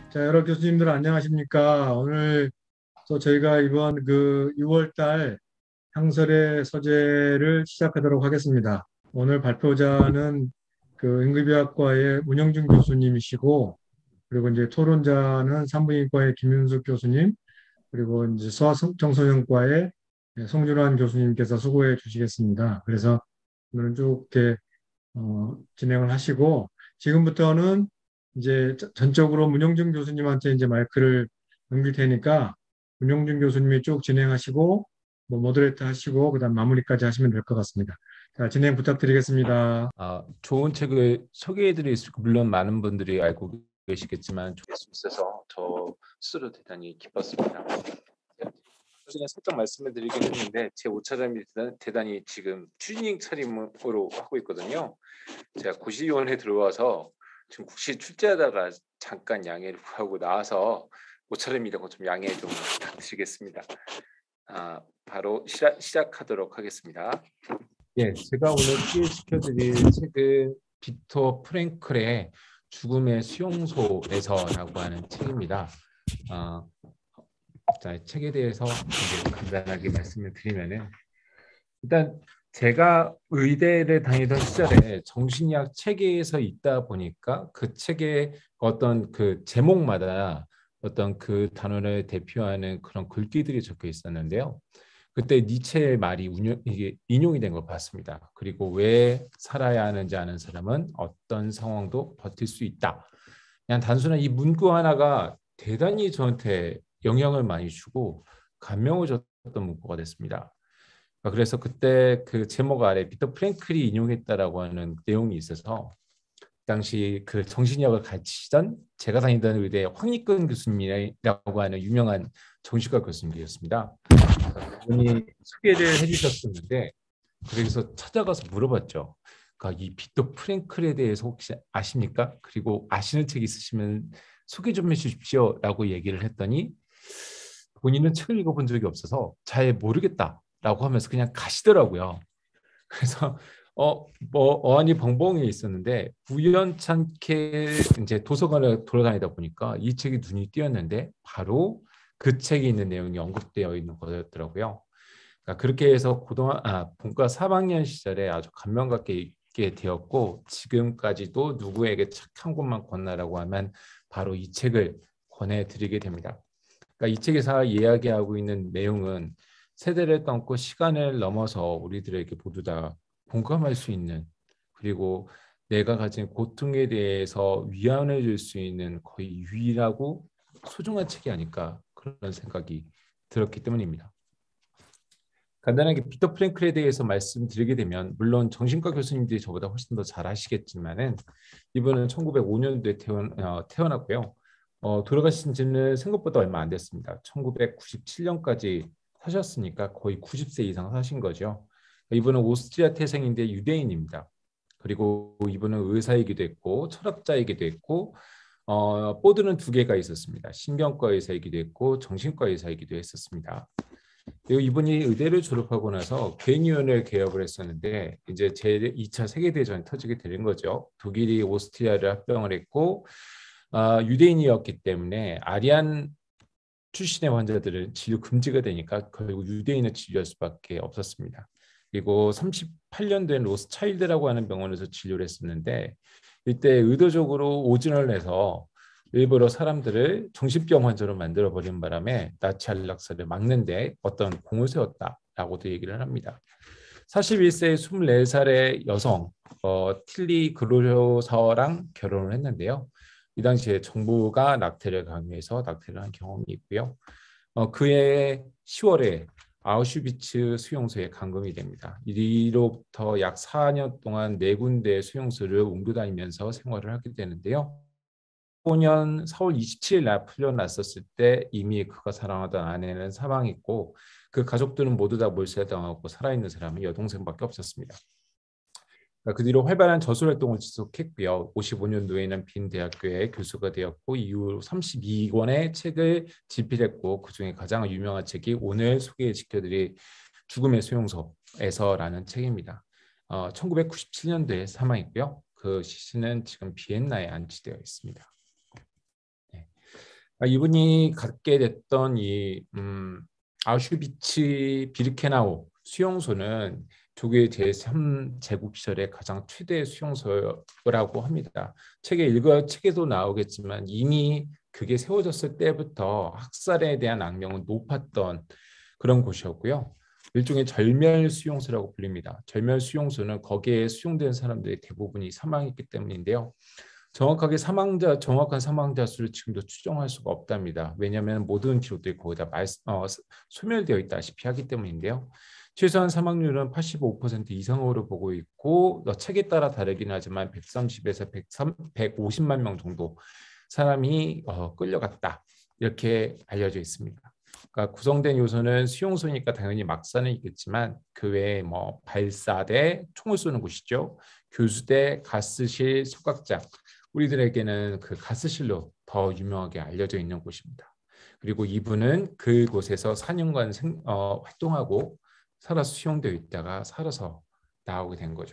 자, 여러 교수님들 안녕하십니까? 오늘 또 저희가 이번 6월 달 향설의 서재를 시작하도록 하겠습니다. 오늘 발표자는 응급의학과의 문영준 교수님이시고, 그리고 이제 토론자는 산부인과의 김윤숙 교수님, 그리고 이제 소아청소년과의 송준환 교수님께서 수고해 주시겠습니다. 그래서 오늘은 쭉 이렇게 진행을 하시고, 지금부터는 이제 전적으로 문영준 교수님한테 이제 마이크를 넘길 테니까 문영준 교수님이 쭉 진행하시고 뭐 모더레이터 하시고 그다음 마무리까지 하시면 될 것 같습니다. 자, 진행 부탁드리겠습니다. 좋은 책을 소개해드릴 수 있고 물론 많은 분들이 알고 계시겠지만 줄 수 있어서 저 스스로 대단히 기뻤습니다. 그냥 살짝 말씀을 드리긴 했는데 제 옷차림이 대단히 지금 추리닝 차림으로 하고 있거든요. 제가 고시원에 들어와서 지금 국시 출제하다가 잠깐 양해를 구하고 나와서 옷차림이라고 좀 양해 좀 부탁드리겠습니다. 바로 시작하도록 하겠습니다. 예, 제가 오늘 소개시켜드릴 책은 빅터 프랭클의 죽음의 수용소에서라고 하는 책입니다. 자, 책에 대해서 간단하게 말씀을 드리면은 일단 제가 의대를 다니던 시절에 정신의학 체계에서 있다 보니까 그 책의 어떤 그 제목마다 어떤 그 단어를 대표하는 그런 글귀들이 적혀 있었는데요. 그때 니체의 말이 이게 인용이 된 걸 봤습니다. 그리고 왜 살아야 하는지 아는 사람은 어떤 상황도 버틸 수 있다. 그냥 단순한 이 문구 하나가 대단히 저한테 영향을 많이 주고 감명을 줬던 문구가 됐습니다. 그래서 그때 그 제목 아래 빅터 프랭클이 인용했다라고 하는 내용이 있어서 당시 그 정신의학을 가르치던 제가 다니던 의대 황익근 교수님이라고 하는 유명한 정신과 교수님이었습니다. 그분이 소개를 해주셨었는데 그래서 찾아가서 물어봤죠. 그러니까 이 빅터 프랭클에 대해서 혹시 아십니까? 그리고 아시는 책 있으시면 소개 좀 해주십시오라고 얘기를 했더니 본인은 책을 읽어본 적이 없어서 잘 모르겠다라고 하면서 그냥 가시더라고요. 그래서 뭐 어안이 벙벙해 있었는데 우연찮게 이제 도서관을 돌아다니다 보니까 이 책이 눈이 띄었는데 바로 그 책에 있는 내용이 언급되어 있는 거였더라고요. 그러니까 그렇게 해서 본과 3학년 시절에 아주 감명 갖게 읽게 되었고 지금까지도 누구에게 책 한 권만 권하라고 하면 바로 이 책을 권해드리게 됩니다. 그러니까 이 책에서 이야기하고 있는 내용은 세대를 넘고 시간을 넘어서 우리들에게 모두 다 공감할 수 있는 그리고 내가 가진 고통에 대해서 위안을 줄 수 있는 거의 유일하고 소중한 책이 아닐까 그런 생각이 들었기 때문입니다. 간단하게 빅터 프랭클에 대해서 말씀드리게 되면 물론 정신과 교수님들이 저보다 훨씬 더 잘 아시겠지만은 이분은 1905년도에 태어났고요. 돌아가신 지는 생각보다 얼마 안 됐습니다. 1997년까지 사셨으니까 거의 90세 이상 사신 거죠. 이분은 오스트리아 태생인데 유대인입니다. 그리고 이분은 의사이기도 했고 철학자이기도 했고 뽀드는 두 개가 있었습니다. 신경과 의사이기도 했고 정신과 의사이기도 했었습니다. 그리고 이분이 의대를 졸업하고 나서 괜히원을 개업을 했었는데 이제 제2차 세계대전이 터지게 되는 거죠. 독일이 오스트리아를 합병을 했고 유대인이었기 때문에 아리안 출신의 환자들은 진료 금지가 되니까 결국 유대인을 진료할 수밖에 없었습니다. 그리고 38년도엔 로스차일드라고 하는 병원에서 진료를 했었는데 이때 의도적으로 오진을 해서 일부러 사람들을 정신병 환자로 만들어버린 바람에 나치 안락사를 막는데 어떤 공을 세웠다라고도 얘기를 합니다. 41세 24살의 여성 틸리 그로서랑 결혼을 했는데요. 이 당시에 정부가 낙태를 강요해서 낙태를 한 경험이 있고요. 그해 10월에 아우슈비츠 수용소에 감금이 됩니다. 이로부터 약 4년 동안 4군데 수용소를 옮겨 다니면서 생활을 하게 되는데요. 2005년 4월 27일 날 풀려났었을 때 이미 그가 사랑하던 아내는 사망했고 그 가족들은 모두 다 몰살당하고 살아있는 사람은 여동생밖에 없었습니다. 그 뒤로 활발한 저술 활동을 지속했고요. 55년도에는 빈 대학교의 교수가 되었고 이후 32권의 책을 집필했고 그중에 가장 유명한 책이 오늘 소개시켜드릴 죽음의 수용소에서라는 책입니다. 1997년도에 사망했고요. 그 시신은 지금 비엔나에 안치되어 있습니다. 네. 이분이 갖게 됐던 이 아우슈비츠 비르케나우 수용소는 독일 제3제국 시절의 가장 최대 수용소라고 합니다. 책에도 나오겠지만 이미 그게 세워졌을 때부터 학살에 대한 악명은 높았던 그런 곳이었고요. 일종의 절멸 수용소라고 불립니다. 절멸 수용소는 거기에 수용된 사람들의 대부분이 사망했기 때문인데요. 정확한 사망자 수를 지금도 추정할 수가 없답니다. 왜냐하면 모든 기록들이 거기다 소멸되어 있다시피 하기 때문인데요. 최소한 사망률은 85% 이상으로 보고 있고 책에 따라 다르긴 하지만 130에서 150만 명 정도 사람이 끌려갔다 이렇게 알려져 있습니다. 그러니까 구성된 요소는 수용소니까 당연히 막사는 있겠지만 그 외에 뭐 발사대, 총을 쏘는 곳이죠. 교수대, 가스실, 소각장. 우리들에게는 그 가스실로 더 유명하게 알려져 있는 곳입니다. 그리고 이분은 그곳에서 4년간 활동하고 살아서 수용되어 있다가 살아서 나오게 된 거죠.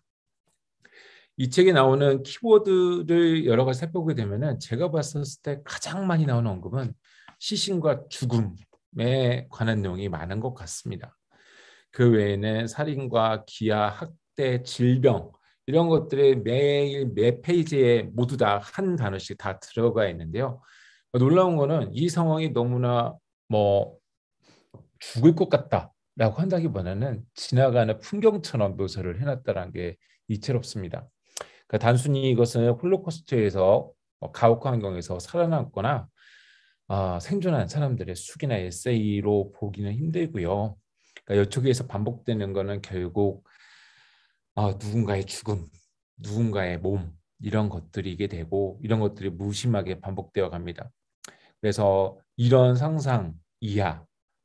이 책에 나오는 키워드를 여러 가지 살펴보게 되면은 제가 봤을 때 가장 많이 나오는 언급은 시신과 죽음에 관한 내용이 많은 것 같습니다. 그 외에는 살인과 기아, 학대, 질병 이런 것들이 매일 매 페이지에 모두 다 한 단어씩 다 들어가 있는데요. 놀라운 거는 이 상황이 너무나 뭐 죽을 것 같다라고 한다기보다는 지나가는 풍경처럼 묘사를 해놨다는 게 이채롭습니다. 그러니까 단순히 이것은 홀로코스트에서 가혹한 환경에서 살아남거나 생존한 사람들의 수기나 에세이로 보기는 힘들고요. 그러니까 이쪽에서 반복되는 거는 결국 누군가의 죽음, 누군가의 몸 이런 것들이게 되고 이런 것들이 무심하게 반복되어 갑니다. 그래서 이런 상상 이하,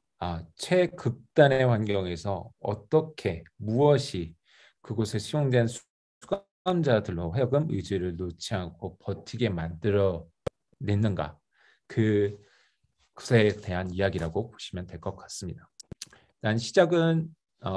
최극단의 환경에서 어떻게 무엇이 그곳에 수용된 수감자들로 하여금 의지를 놓지 않고 버티게 만들어 냈는가 그것에 대한 이야기라고 보시면 될 것 같습니다. 난 시작은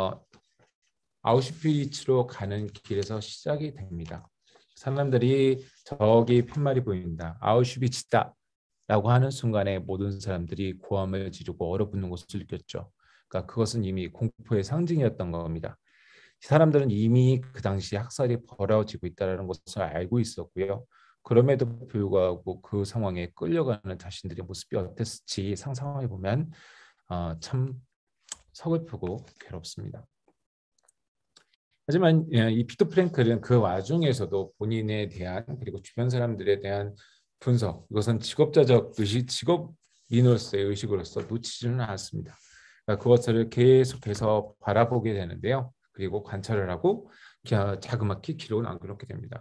아우슈비츠로 가는 길에서 시작이 됩니다. 사람들이 저기 팻말이 보인다. 아우슈비츠다. 라고 하는 순간에 모든 사람들이 고함을 지르고 얼어붙는 것을 느꼈죠. 그러니까 그것은 이미 공포의 상징이었던 겁니다. 사람들은 이미 그 당시 학살이 벌어지고 있다는 것을 알고 있었고요. 그럼에도 불구하고 그 상황에 끌려가는 자신들의 모습이 어땠을지 상상해 보면 참 서글프고 괴롭습니다. 하지만 이 피터 프랭클은 그 와중에서도 본인에 대한 그리고 주변 사람들에 대한 분석, 이것은 직업자적 의식, 직업인으로서의 의식으로서 놓치지는 않습니다. 그러니까 그것을 계속해서 바라보게 되는데요. 그리고 관찰을 하고 자그마치 기록을 남겨놓게 됩니다.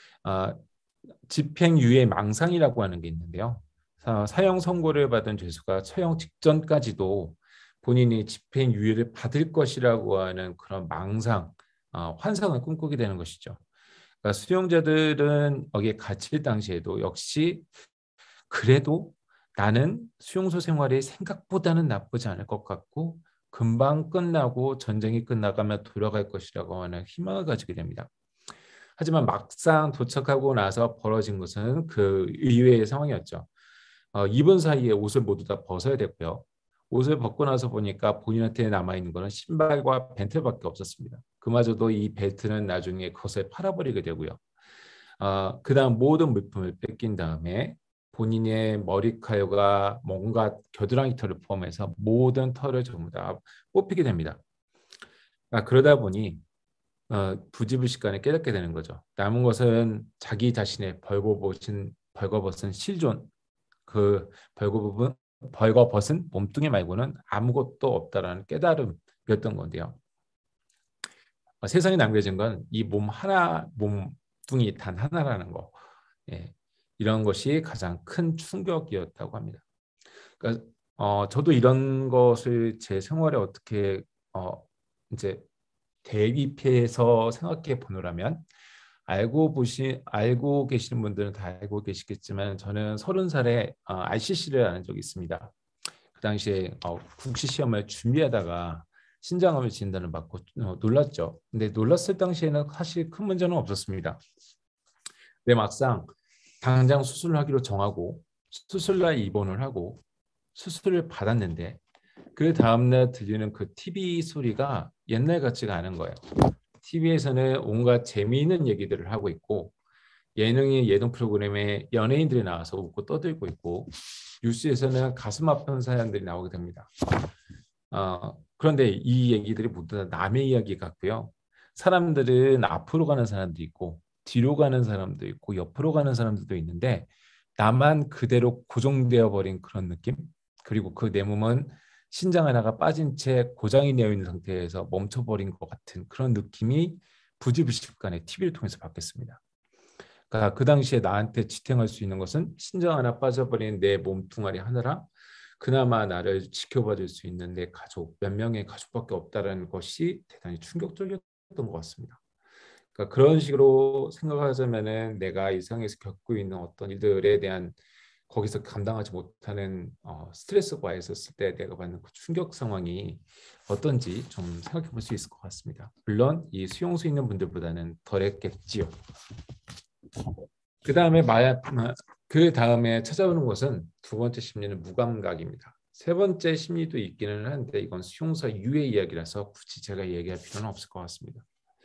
집행유예 망상이라고 하는 게 있는데요. 사형 선고를 받은 죄수가 처형 직전까지도 본인이 집행유예를 받을 것이라고 하는 그런 망상, 환상을 꿈꾸게 되는 것이죠. 그러니까 수용자들은 여기에 갇힐 당시에도 역시 그래도 나는 수용소 생활이 생각보다는 나쁘지 않을 것 같고 금방 끝나고 전쟁이 끝나가면 돌아갈 것이라고 하는 희망을 가지게 됩니다. 하지만 막상 도착하고 나서 벌어진 것은 그 의외의 상황이었죠. 입은 사이에 옷을 모두 다 벗어야 됐고요. 옷을 벗고 나서 보니까 본인한테 남아있는 것은 신발과 벨트밖에 없었습니다. 그마저도 이 벨트는 나중에 그것을 팔아버리게 되고요. 그 다음 모든 물품을 뺏긴 다음에 본인의 머리카락과 뭔가 겨드랑이 털을 포함해서 모든 털을 전부 다 뽑히게 됩니다. 그러다 보니 부지불식간에 깨닫게 되는 거죠. 남은 것은 자기 자신의 벌거벗은 실존, 그 벌거벗은 몸뚱이 말고는 아무것도 없다라는 깨달음이었던 건데요. 세상에 남겨진 건 이 몸뚱이 단 하나라는 거. 이런 것이 가장 큰 충격이었다고 합니다. 그러니까 저도 이런 것을 제 생활에 어떻게 이제 대입해서 생각해 보노라면 알고 계시는 분들은 다 알고 계시겠지만 저는 30살에 RCC를 하는 적이 있습니다. 그 당시에 국시 시험을 준비하다가 신장암을 진단을 받고 놀랐죠. 근데 놀랐을 당시에는 사실 큰 문제는 없었습니다. 근데 막상 당장 수술을 하기로 정하고 수술날 입원을 하고 수술을 받았는데 그 다음날 들리는 그 TV 소리가 옛날 같지가 않은 거예요. TV에서는 온갖 재미있는 얘기들을 하고 있고 예능 프로그램에 연예인들이 나와서 웃고 떠들고 있고 뉴스에서는 가슴 아픈 사연들이 나오게 됩니다. 그런데 이 얘기들이 모두 다 남의 이야기 같고요. 사람들은 앞으로 가는 사람도 있고 뒤로 가는 사람도 있고 옆으로 가는 사람들도 있는데 나만 그대로 고정되어 버린 그런 느낌. 그리고 그 내 몸은 신장 하나가 빠진 채 고장이 되어 있는 상태에서 멈춰버린 것 같은 그런 느낌이 부지불식간에 TV를 통해서 받겠습니다. 그러니까 그 당시에 나한테 지탱할 수 있는 것은 신장 하나 빠져버린 내 몸뚱아리 하나랑 그나마 나를 지켜봐줄 수 있는 내 가족, 몇 명의 가족밖에 없다는 것이 대단히 충격적이었던 것 같습니다. 그러니까 그런 식으로 생각하자면은 내가 일상에서 겪고 있는 어떤 일들에 대한 거기서 감당하지 못하는 스트레스가 있었을 때 내가 받는 그 충격 상황이 어떤지 좀 생각해 볼 수 있을 것 같습니다. 물론 이 수용수 있는 분들보다는 덜했겠지요. 그 다음에 찾아오는 것은 두 번째 심리는 무감각입니다. 세 번째 심리도 있기는 한데 이건 수용사 유의 이야기라서 굳이 제가 얘기할 필요는 없을 것 같습니다.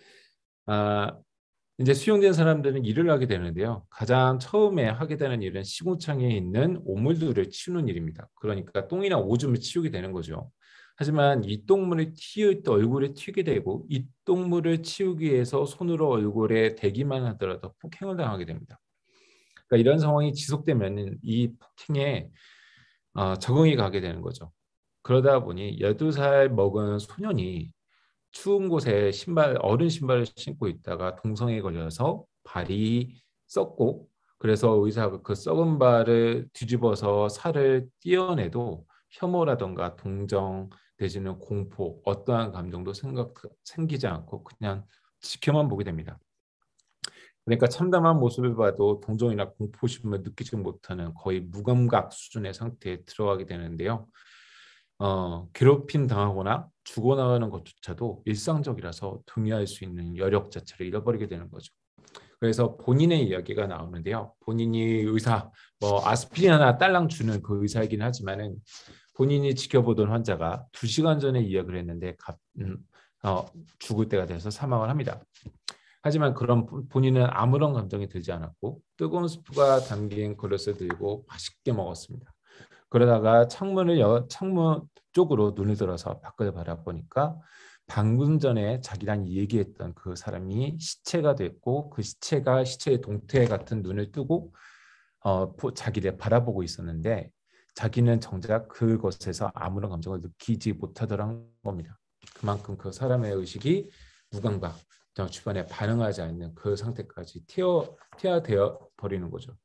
이제 수용된 사람들은 일을 하게 되는데요. 가장 처음에 하게 되는 일은 시궁창에 있는 오물들을 치우는 일입니다. 그러니까 똥이나 오줌을 치우게 되는 거죠. 하지만 이 똥물을 튀을 때 얼굴에 튀게 되고 이 똥물을 치우기 위해서 손으로 얼굴에 대기만 하더라도 폭행을 당하게 됩니다. 그러니까 이런 상황이 지속되면 이 폭행에 적응이 가게 되는 거죠. 그러다 보니 12살 먹은 소년이 추운 곳에 어른 신발을 신고 있다가 동성에 걸려서 발이 썩고 그래서 의사가 그 썩은 발을 뒤집어서 살을 떼어내도 혐오라던가 동정 내지는 공포 어떠한 감정도 생기지 않고 그냥 지켜만 보게 됩니다. 그러니까 참담한 모습을 봐도 동정이나 공포심을 느끼지 못하는 거의 무감각 수준의 상태에 들어가게 되는데요. 괴롭힘 당하거나 죽어나가는 것조차도 일상적이라서 동의할 수 있는 여력 자체를 잃어버리게 되는 거죠. 그래서 본인의 이야기가 나오는데요. 본인이 의사, 아스피린 하나 딸랑 주는 그 의사이긴 하지만은 본인이 지켜보던 환자가 2시간 전에 이야기를 했는데 죽을 때가 돼서 사망을 합니다. 하지만 그런 본인은 아무런 감정이 들지 않았고 뜨거운 스프가 담긴 그릇을 들고 맛있게 먹었습니다. 그러다가 창문 쪽으로 눈을 들어서 밖을 바라보니까 방금 전에 자기랑 얘기했던 그 사람이 시체가 됐고 그 시체가 시체의 동태 같은 눈을 뜨고 자기를 바라보고 있었는데 자기는 정작 그것에서 아무런 감정을 느끼지 못하더란 겁니다. 그만큼 그 사람의 의식이 무감각, 주변에 반응하지 않는 그 상태까지 퇴화되어 버리는 거죠.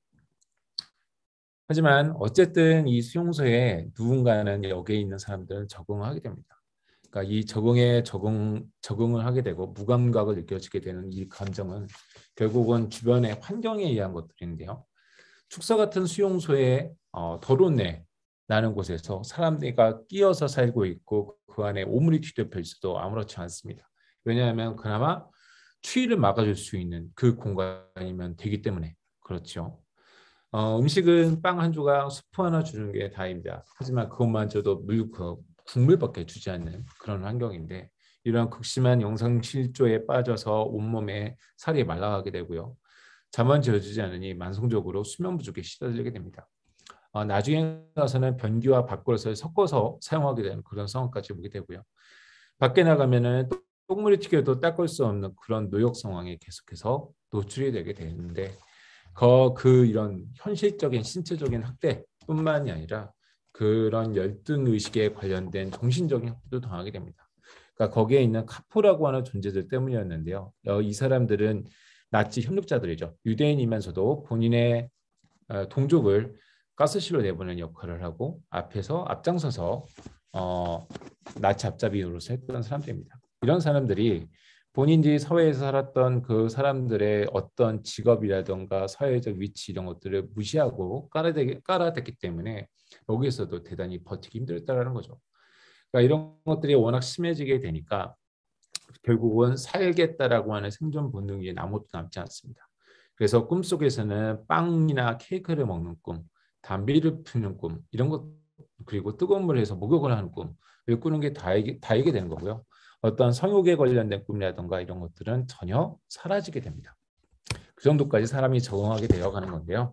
하지만 어쨌든 이 수용소에 누군가는 여기에 있는 사람들은 적응하게 됩니다. 그러니까 이 적응을 하게 되고 무감각을 느껴지게 되는 이 감정은 결국은 주변의 환경에 의한 것들인데요. 축사 같은 수용소에 더러운 내 나는 곳에서 사람들이 끼어서 살고 있고 그 안에 오물이 뒤덮여 있어도 아무렇지 않습니다. 왜냐하면 그나마 추위를 막아줄 수 있는 그 공간이면 되기 때문에 그렇죠. 음식은 빵 한 조각, 스프 하나 주는 게 다입니다. 하지만 그것만저도 국물밖에 주지 않는 그런 환경인데 이런 극심한 영상실조에 빠져서 온몸에 살이 말라가게 되고요. 잠은 재워주지 않으니 만성적으로 수면 부족에 시달리게 됩니다. 나중에 가서는 변기와 밥그릇을 섞어서 사용하게 되는 그런 상황까지 오게 되고요. 밖에 나가면은 똥물이 튀겨도 닦을 수 없는 그런 노역 상황에 계속해서 노출이 되게 되는데 이런 현실적인 신체적인 학대뿐만이 아니라 그런 열등 의식에 관련된 정신적인 학대도 당하게 됩니다. 그러니까 거기에 있는 카포라고 하는 존재들 때문이었는데요. 이 사람들은 나치 협력자들이죠. 유대인이면서도 본인의 동족을 가스실로 내보내는 역할을 하고 앞장서서 나치 앞잡이 노릇을 했던 사람들입니다. 이런 사람들이 본인들이 사회에서 살았던 그 사람들의 어떤 직업이라든가 사회적 위치 이런 것들을 무시하고 깔아댔기 때문에 여기에서도 대단히 버티기 힘들었다는 거죠. 그러니까 이런 것들이 워낙 심해지게 되니까 결국은 살겠다라고 하는 생존 본능 위에 아무것도 남지 않습니다. 그래서 꿈속에서는 빵이나 케이크를 먹는 꿈, 담배를 피우는 꿈 이런 것 그리고 뜨거운 물에서 목욕을 하는 꿈을 꾸는 게 다이게 되는 거고요. 어떤 성욕에 관련된 꿈이라든가 이런 것들은 전혀 사라지게 됩니다. 그 정도까지 사람이 적응하게 되어가는 건데요.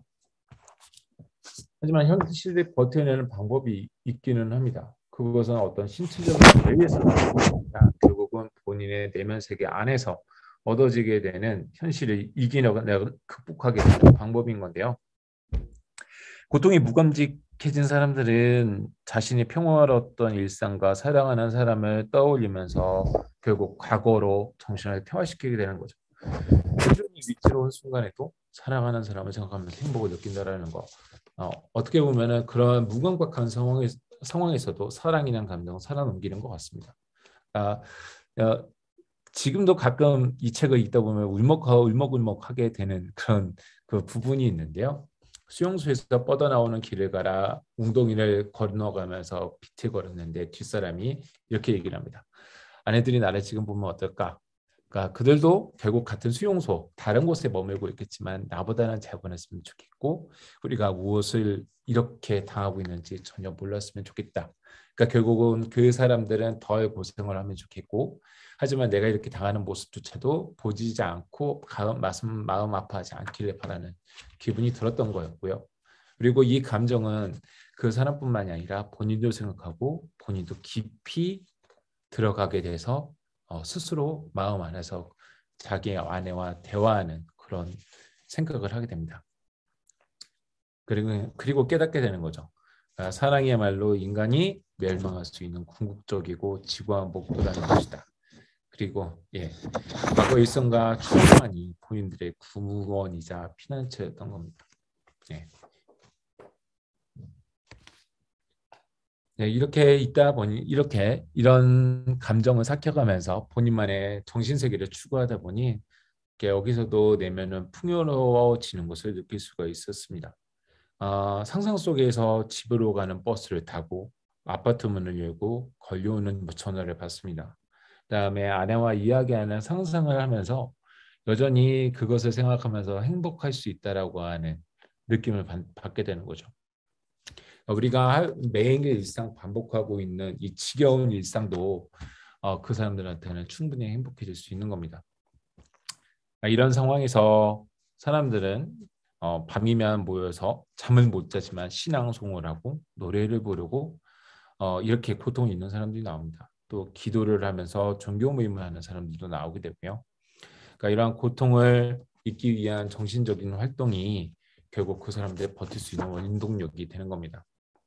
하지만 현실에 버텨내는 방법이 있기는 합니다. 그것은 어떤 신체적인 대회에서는 아니라 결국은 본인의 내면 세계 안에서 얻어지게 되는 현실을 이기려고 극복하게 되는 방법인 건데요. 고통이 무감직해진 사람들은 자신이 평화로웠던 일상과 사랑하는 사람을 떠올리면서 결국 과거로 정신을 퇴화시키게 되는 거죠. 현존이 위태로운 순간에도 사랑하는 사람을 생각하면서 행복을 느낀다라는 거. 어떻게 보면은 그런 무감각한 상황에서도 사랑이란 감정을 살아넘기는 것 같습니다. 아, 어, 지금도 가끔 이 책을 읽다 보면 울먹울먹하게 되는 그런 그 부분이 있는데요. 수용소에서 뻗어나오는 길을 가라 웅덩이를 건너가면서 비틀거렸는데 뒷사람이 이렇게 얘기를 합니다. 아내들이 나를 지금 보면 어떨까? 그러니까 그들도 결국 같은 수용소, 다른 곳에 머물고 있겠지만 나보다는 잘 보냈으면 좋겠고 우리가 무엇을 이렇게 당하고 있는지 전혀 몰랐으면 좋겠다. 그러니까 결국은 그 사람들은 덜 고생을 하면 좋겠고 하지만 내가 이렇게 당하는 모습조차도 보지지 않고 마음 아파하지 않기를 바라는 기분이 들었던 거였고요. 그리고 이 감정은 그 사람뿐만이 아니라 본인도 생각하고 본인도 깊이 들어가게 돼서 스스로 마음 안에서 자기의 아내와 대화하는 그런 생각을 하게 됩니다. 그리고 깨닫게 되는 거죠. 사랑이야말로 인간이 멸망할 수 있는 궁극적이고 지구한 목표라는 것이다. 그리고 과거 일성과 추억만이 본인들의 구원이자 피난처였던 겁니다. 이렇게 있다 보니 이런 감정을 삭혀가면서 본인만의 정신세계를 추구하다 보니 여기서도 내면은 풍요로워지는 것을 느낄 수가 있었습니다. 상상 속에서 집으로 가는 버스를 타고 아파트 문을 열고 걸려오는 전화를 받습니다. 그다음에 아내와 이야기하는 상상을 하면서 여전히 그것을 생각하면서 행복할 수 있다라고 하는 느낌을 받게 되는 거죠. 우리가 매일 일상 반복하고 있는 이 지겨운 일상도 그 사람들한테는 충분히 행복해질 수 있는 겁니다. 이런 상황에서 사람들은 밤이면 모여서 잠을 못 자지만 신앙송을 하고 노래를 부르고 이렇게 고통이 있는 사람들이 나옵니다. 또 기도를 하면서 종교 모임을 하는 사람들도 나오게 되고요. 그러니까 이러한 고통을 잊기 위한 정신적인 활동이 결국 그 사람들이 버틸 수 있는 원동력이 되는 겁니다.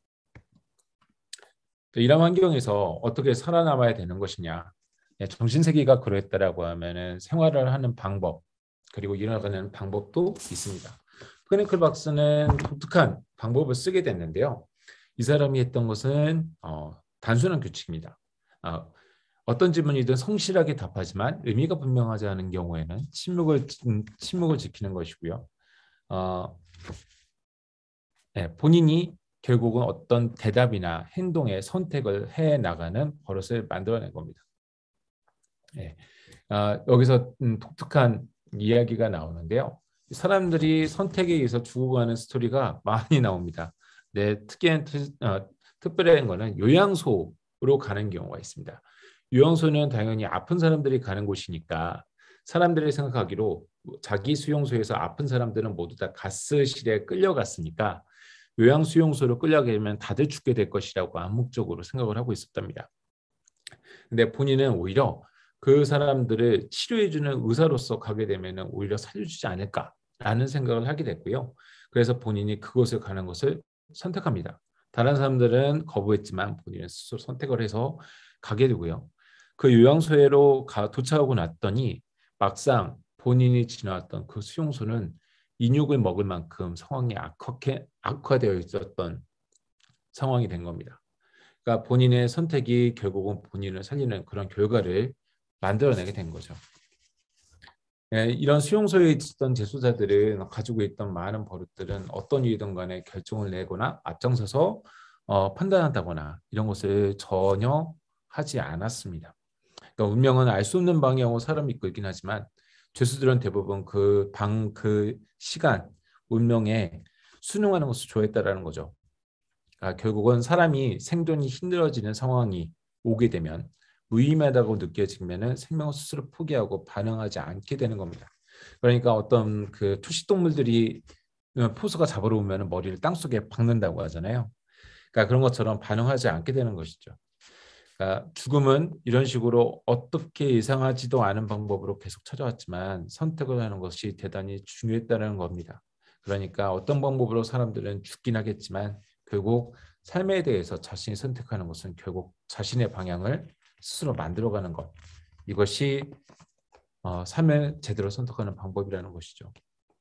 이런 환경에서 어떻게 살아남아야 되는 것이냐? 정신세계가 그랬다라고 하면은 생활을 하는 방법 그리고 일어나가는 방법도 있습니다. 프랭클 박스는 독특한 방법을 쓰게 됐는데요. 이 사람이 했던 것은 단순한 규칙입니다. 어떤 질문이든 성실하게 답하지만 의미가 분명하지 않은 경우에는 침묵을 지키는 것이고요. 본인이 결국은 어떤 대답이나 행동의 선택을 해 나가는 버릇을 만들어낸 겁니다. 여기서 독특한 이야기가 나오는데요. 사람들이 선택에 의해서 죽어가는 스토리가 많이 나옵니다. 특별한 거는 요양소로 가는 경우가 있습니다. 요양소는 당연히 아픈 사람들이 가는 곳이니까 사람들이 생각하기로 자기 수용소에서 아픈 사람들은 모두 다 가스실에 끌려갔으니까 요양수용소로 끌려가게 되면 다들 죽게 될 것이라고 암묵적으로 생각을 하고 있었답니다. 근데 본인은 오히려 그 사람들을 치료해주는 의사로서 가게 되면 오히려 살려주지 않을까라는 생각을 하게 됐고요. 그래서 본인이 그곳을 가는 것을 선택합니다. 다른 사람들은 거부했지만 본인은 스스로 선택을 해서 가게 되고요. 그 요양소로 도착하고 났더니 막상 본인이 지나왔던 그 수용소는 인육을 먹을 만큼 상황이 악화되어 있었던 상황이 된 겁니다. 그러니까 본인의 선택이 결국은 본인을 살리는 그런 결과를 만들어내게 된 거죠. 이런 수용소에 있었던 재소자들은 가지고 있던 많은 버릇들은 어떤 일이든 간에 결정을 내거나 앞장서서 판단한다거나 이런 것을 전혀 하지 않았습니다. 그러니까 운명은 알 수 없는 방향으로 사람이 이끌긴 하지만 죄수들은 대부분 그 시간, 운명에 순응하는 것을 좋아했다라는 거죠. 결국은 사람이 생존이 힘들어지는 상황이 오게 되면 무의미하다고 느껴지면은 생명을 스스로 포기하고 반응하지 않게 되는 겁니다. 그러니까 어떤 그 초식동물들이 포수가 잡으러 오면 머리를 땅속에 박는다고 하잖아요. 그러니까 그런 것처럼 반응하지 않게 되는 것이죠. 그러니까 죽음은 이런 식으로 어떻게 예상하지도 않은 방법으로 계속 찾아왔지만 선택을 하는 것이 대단히 중요했다는 겁니다. 그러니까 어떤 방법으로 사람들은 죽긴 하겠지만 결국 삶에 대해서 자신이 선택하는 것은 결국 자신의 방향을 스스로 만들어가는 것. 이것이 삶을 제대로 선택하는 방법이라는 것이죠.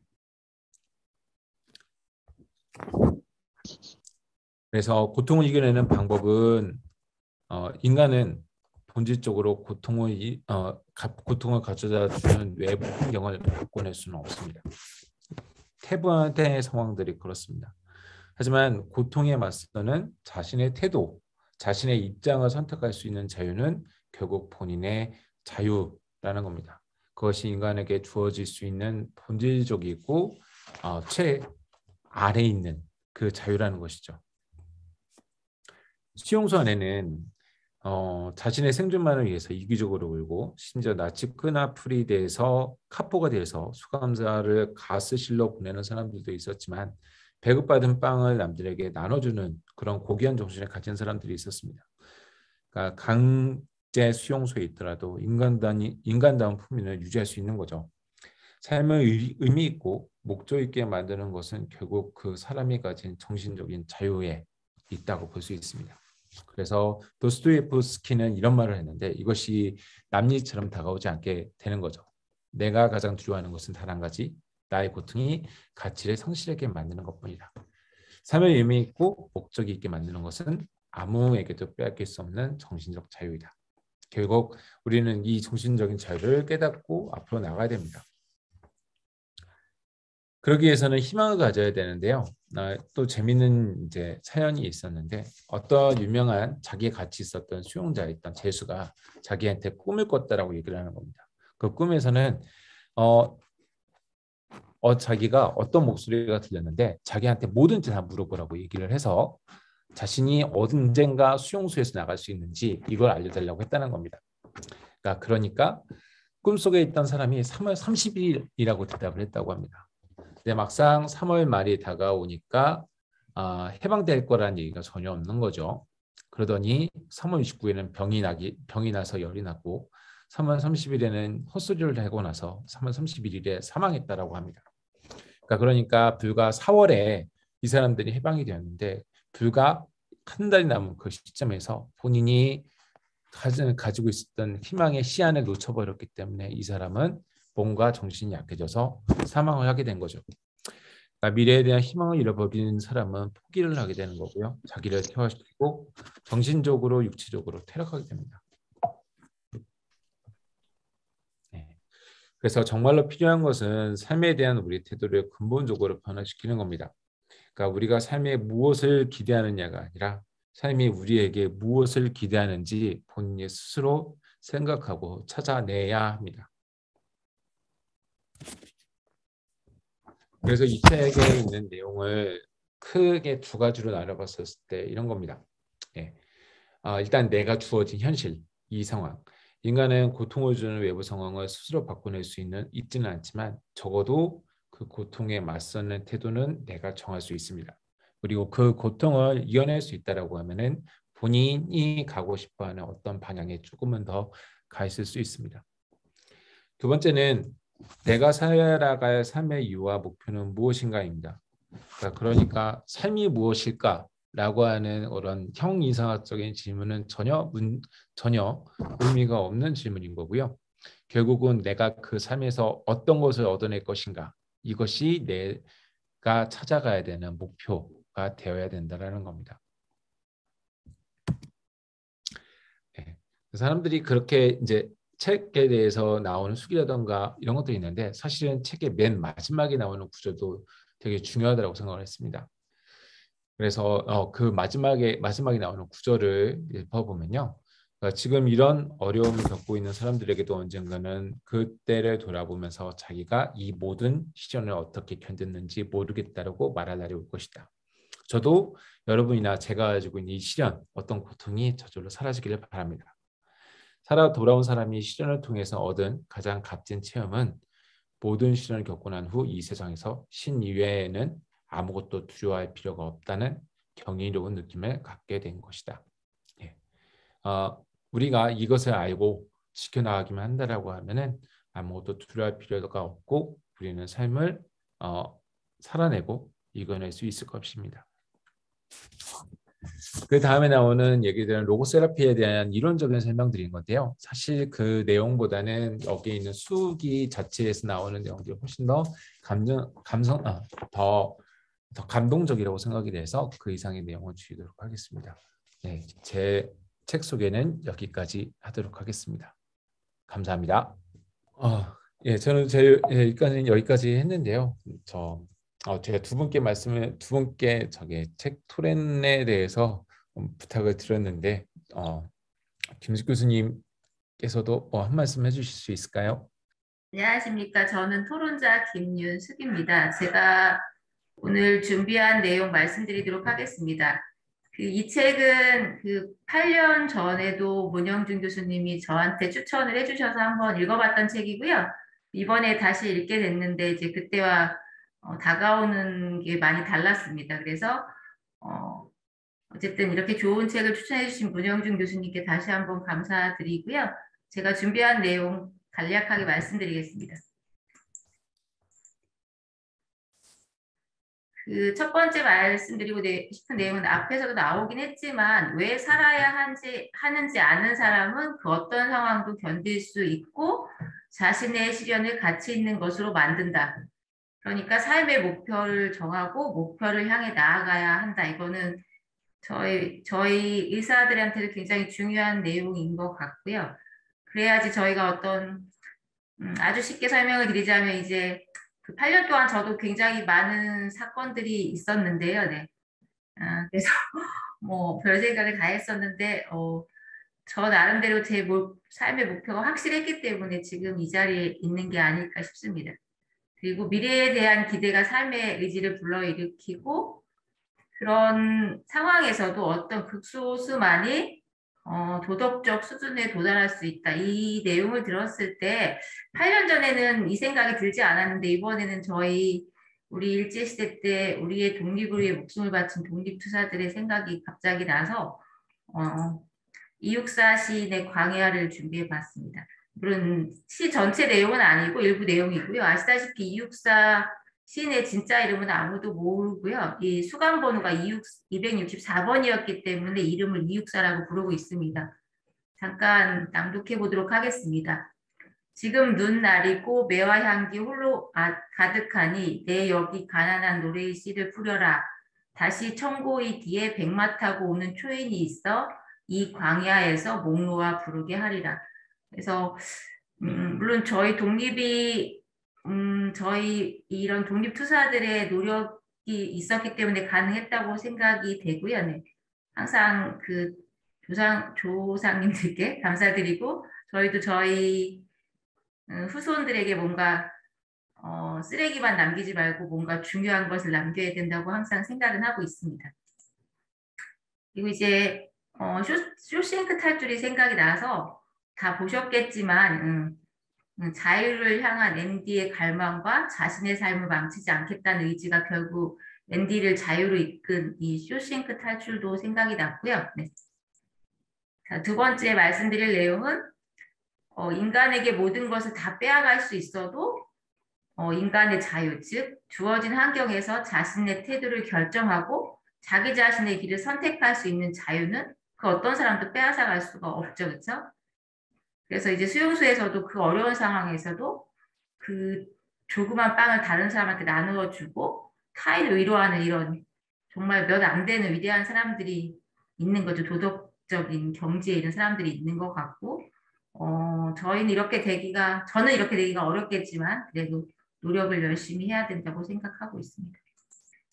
그래서 고통을 이겨내는 방법은 인간은 본질적으로 고통을 가져다 주는 외부 환경을 바꿔낼 수는 없습니다. 대부분의 상황들이 그렇습니다. 하지만 고통에 맞서는 자신의 태도, 자신의 입장을 선택할 수 있는 자유는 결국 본인의 자유라는 겁니다. 그것이 인간에게 주어질 수 있는 본질적이고 최 아래에 있는 그 자유라는 것이죠. 수용소 안에는 자신의 생존만을 위해서 이기적으로 울고 심지어 나치 끄나풀이돼서 카포가 돼서 수감자를 가스실로 보내는 사람들도 있었지만 배급받은 빵을 남들에게 나눠주는 그런 고귀한 정신을 가진 사람들이 있었습니다. 그러니까 강제 수용소에 있더라도 인간다운 품위를 유지할 수 있는 거죠. 삶을 의미 있고 목적 있게 만드는 것은 결국 그 사람이 가진 정신적인 자유에 있다고 볼 수 있습니다. 그래서 도스토옙스키는 이런 말을 했는데 이것이 남일처럼 다가오지 않게 되는 거죠. 내가 가장 두려워하는 것은 단 한 가지, 나의 고통이 가치를 성실하게 만드는 것뿐이다. 삶을 의미 있고 목적이 있게 만드는 것은 아무에게도 빼앗길 수 없는 정신적 자유이다. 결국 우리는 이 정신적인 자유를 깨닫고 앞으로 나가야 됩니다. 그러기 위해서는 희망을 가져야 되는데요. 또 재미있는 이제 사연이 있었는데 어떤 유명한 자기의 같이 있었던 수용자였던 제수가 자기한테 꿈을 꿨다라고 얘기를 하는 겁니다. 그 꿈에서는 자기가 어떤 목소리가 들렸는데 자기한테 뭐든지 다 물어보라고 얘기를 해서 자신이 언젠가 수용소에서 나갈 수 있는지 이걸 알려달라고 했다는 겁니다. 그러니까 꿈속에 있던 사람이 3월 30일이라고 대답을 했다고 합니다. 근데 막상 3월 말이 다가오니까 해방될 거라는 얘기가 전혀 없는 거죠. 그러더니 3월 29일에는 병이 나서 열이 났고 3월 30일에는 헛소리를 하고 나서 3월 31일에 사망했다라고 합니다. 그러니까 불과 4월에 이 사람들이 해방이 되었는데 불과 한 달이 남은 그 시점에서 본인이 가지고 있었던 희망의 씨앗을 놓쳐버렸기 때문에 이 사람은 몸과 정신이 약해져서 사망을 하게 된 거죠. 미래에 대한 희망을 잃어버리는 사람은 포기를 하게 되는 거고요. 자기를 퇴화시키고 정신적으로 육체적으로 퇴락하게 됩니다. 그래서 정말로 필요한 것은 삶에 대한 우리 태도를 근본적으로 변화시키는 겁니다. 우리가 삶에 무엇을 기대하느냐가 아니라 삶이 우리에게 무엇을 기대하는지 본인이 스스로 생각하고 찾아내야 합니다. 그래서 이 책에 있는 내용을 크게 두 가지로 나눠봤을 때 이런 겁니다. 일단 내가 주어진 현실, 이 상황. 인간은 고통을 주는 외부 상황을 스스로 바꿔낼 수 있지는 않지만 적어도 그 고통에 맞서는 태도는 내가 정할 수 있습니다. 그리고 그 고통을 이겨낼 수 있다라고 하면은 본인이 가고 싶어하는 어떤 방향에 조금은 더 가 있을 수 있습니다. 두 번째는 내가 살아갈 삶의 이유와 목표는 무엇인가입니다. 그러니까 삶이 무엇일까라고 하는 그런 형이상학적인 질문은 전혀 의미가 없는 질문인 거고요. 결국은 내가 그 삶에서 어떤 것을 얻어낼 것인가, 이것이 내가 찾아가야 되는 목표가 되어야 된다라는 겁니다. 사람들이 그렇게 이제 책에 대해서 나오는 수기라던가 이런 것들이 있는데 사실은 책의 맨 마지막에 나오는 구조도 되게 중요하다고 생각을 했습니다. 그래서 그 마지막에 나오는 구절을 읽어보면요. 그러니까 지금 이런 어려움을 겪고 있는 사람들에게도 언젠가는 그때를 돌아보면서 자기가 이 모든 시련을 어떻게 견뎠는지 모르겠다라고 말할 날이 올 것이다. 저도 여러분이나 제가 가지고 있는 이 시련, 어떤 고통이 저절로 사라지기를 바랍니다. 살아 돌아온 사람이 시련을 통해서 얻은 가장 값진 체험은 모든 시련을 겪고 난 후 이 세상에서 신 이외에는 아무것도 두려워할 필요가 없다는 경이로운 느낌을 갖게 된 것이다. 예. 우리가 이것을 알고 지켜나가기만 한다라고 하면은 아무것도 두려워할 필요가 없고 우리는 삶을 살아내고 이겨낼 수 있을 것입니다. 그 다음에 나오는 얘기들은 로고세라피에 대한 이론적인 설명들인 건데요. 사실 그 내용보다는 여기 있는 수기 자체에서 나오는 내용들이 훨씬 더 더 감동적이라고 생각이 돼서 그 이상의 내용을 줄이도록 하겠습니다. 네, 제 책 소개는 여기까지 하도록 하겠습니다. 감사합니다. 예, 저는 여기까지 했는데요. 제가 두 분께 저기 책 토론에 대해서 부탁을 드렸는데 김숙 교수님께서도 한 말씀 해주실 수 있을까요? 안녕하십니까. 저는 토론자 김윤숙입니다. 제가 오늘 준비한 내용 말씀드리도록 하겠습니다. 이 책은 8년 전에도 문영준 교수님이 저한테 추천을 해주셔서 한번 읽어봤던 책이고요. 이번에 다시 읽게 됐는데 이제 그때와 다가오는 게 많이 달랐습니다. 그래서 어쨌든 이렇게 좋은 책을 추천해주신 문영준 교수님께 다시 한번 감사드리고요. 제가 준비한 내용 간략하게 말씀드리겠습니다. 첫 번째 말씀드리고 싶은 내용은 앞에서도 나오긴 했지만 왜 살아야 하는지 아는 사람은 그 어떤 상황도 견딜 수 있고 자신의 시련을 가치 있는 것으로 만든다. 그러니까 삶의 목표를 정하고 목표를 향해 나아가야 한다. 이거는 저희 의사들한테도 굉장히 중요한 내용인 것 같고요. 그래야지 저희가 아주 쉽게 설명을 드리자면 이제 8년 동안 저도 굉장히 많은 사건들이 있었는데요. 네. 그래서 뭐 별 생각을 다 했었는데 저 나름대로 제 삶의 목표가 확실했기 때문에 지금 이 자리에 있는 게 아닐까 싶습니다. 그리고 미래에 대한 기대가 삶의 의지를 불러일으키고 그런 상황에서도 어떤 극소수만이 도덕적 수준에 도달할 수 있다. 이 내용을 들었을 때 8년 전에는 이 생각이 들지 않았는데 이번에는 우리 일제시대 때 우리의 독립을 위해 목숨을 바친 독립투사들의 생각이 갑자기 나서 이육사 시인의 광야를 준비해 봤습니다. 물론 시 전체 내용은 아니고 일부 내용이고요. 아시다시피 이육사 시인의 진짜 이름은 아무도 모르고요. 이 수감번호가 264번이었기 때문에 이름을 이육사라고 부르고 있습니다. 잠깐 낭독해 보도록 하겠습니다. 지금 눈 나리고 매화 향기 홀로 가득하니 내 여기 가난한 노래의 씨를 뿌려라. 다시 청고의 뒤에 백마 타고 오는 초인이 있어 이 광야에서 목 놓아 부르게 하리라. 그래서 물론 저희 이런 독립투사들의 노력이 있었기 때문에 가능했다고 생각이 되고요. 네. 항상 조상님들께 감사드리고 저희도 저희 후손들에게 뭔가 쓰레기만 남기지 말고 뭔가 중요한 것을 남겨야 된다고 항상 생각은 하고 있습니다. 그리고 이제 쇼싱크 탈출이 생각이 나서 다 보셨겠지만 자유를 향한 앤디의 갈망과 자신의 삶을 망치지 않겠다는 의지가 결국 앤디를 자유로 이끈 이 쇼싱크 탈출도 생각이 났고요. 네. 자, 두 번째 말씀드릴 내용은 인간에게 모든 것을 다 빼앗갈 수 있어도 인간의 자유, 즉 주어진 환경에서 자신의 태도를 결정하고 자기 자신의 길을 선택할 수 있는 자유는 그 어떤 사람도 빼앗아갈 수가 없죠. 그렇죠? 그래서 이제 수용소에서도 그 어려운 상황에서도 그 조그만 빵을 다른 사람한테 나누어 주고 타인을 위로하는 이런 정말 몇 안 되는 위대한 사람들이 있는 거죠. 도덕적인 경지에 있는 사람들이 있는 것 같고 저는 이렇게 되기가 어렵겠지만 그래도 노력을 열심히 해야 된다고 생각하고 있습니다.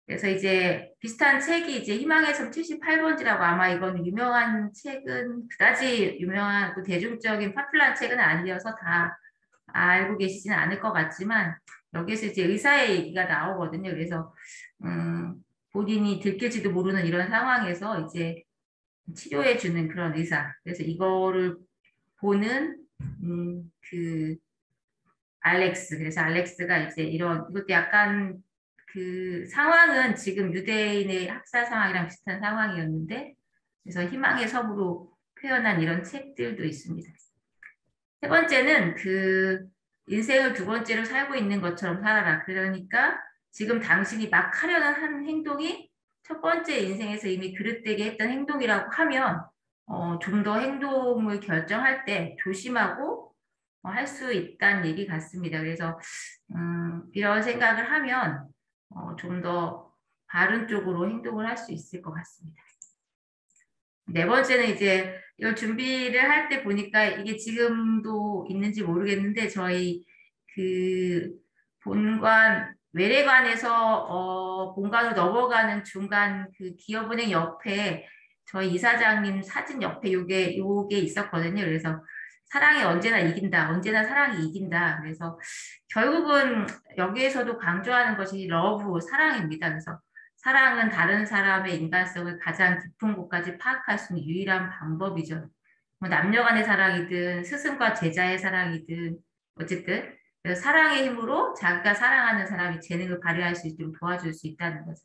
그래서 이제 비슷한 책이 이제 희망의 섬 78번지라고 아마 이건 유명한 책은 그다지 유명한 그 대중적인 파퓰러한 책은 아니어서 다 알고 계시지는 않을 것 같지만 여기에서 이제 의사의 얘기가 나오거든요. 그래서 본인이 들킬지도 모르는 이런 상황에서 이제 치료해 주는 그런 의사. 그래서 이거를 보는 그 알렉스. 그래서 알렉스가 이제 이것도 약간 그 상황은 지금 유대인의 학살 상황이랑 비슷한 상황이었는데 그래서 희망의 섬으로 표현한 이런 책들도 있습니다. 세 번째는 그 인생을 두 번째로 살고 있는 것처럼 살아라. 그러니까 지금 당신이 막 하려는 한 행동이 첫 번째 인생에서 이미 그릇되게 했던 행동이라고 하면 좀 더 행동을 결정할 때 조심하고 할 수 있다는 얘기 같습니다. 그래서 이런 생각을 하면 좀 더 바른 쪽으로 행동을 할 수 있을 것 같습니다. 네 번째는 이제 이걸 준비를 할 때 보니까 이게 지금도 있는지 모르겠는데 저희 그 본관 외래관에서 본관으로 넘어가는 중간 그 기업은행 옆에 저희 이사장님 사진 옆에 요게 있었거든요. 그래서 사랑이 언제나 이긴다. 언제나 사랑이 이긴다. 그래서 결국은 여기에서도 강조하는 것이 러브, 사랑입니다. 그래서 사랑은 다른 사람의 인간성을 가장 깊은 곳까지 파악할 수 있는 유일한 방법이죠. 뭐 남녀 간의 사랑이든 스승과 제자의 사랑이든 어쨌든 그래서 사랑의 힘으로 자기가 사랑하는 사람이 재능을 발휘할 수 있도록 도와줄 수 있다는 거죠.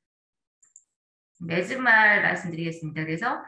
매주말 말씀드리겠습니다. 그래서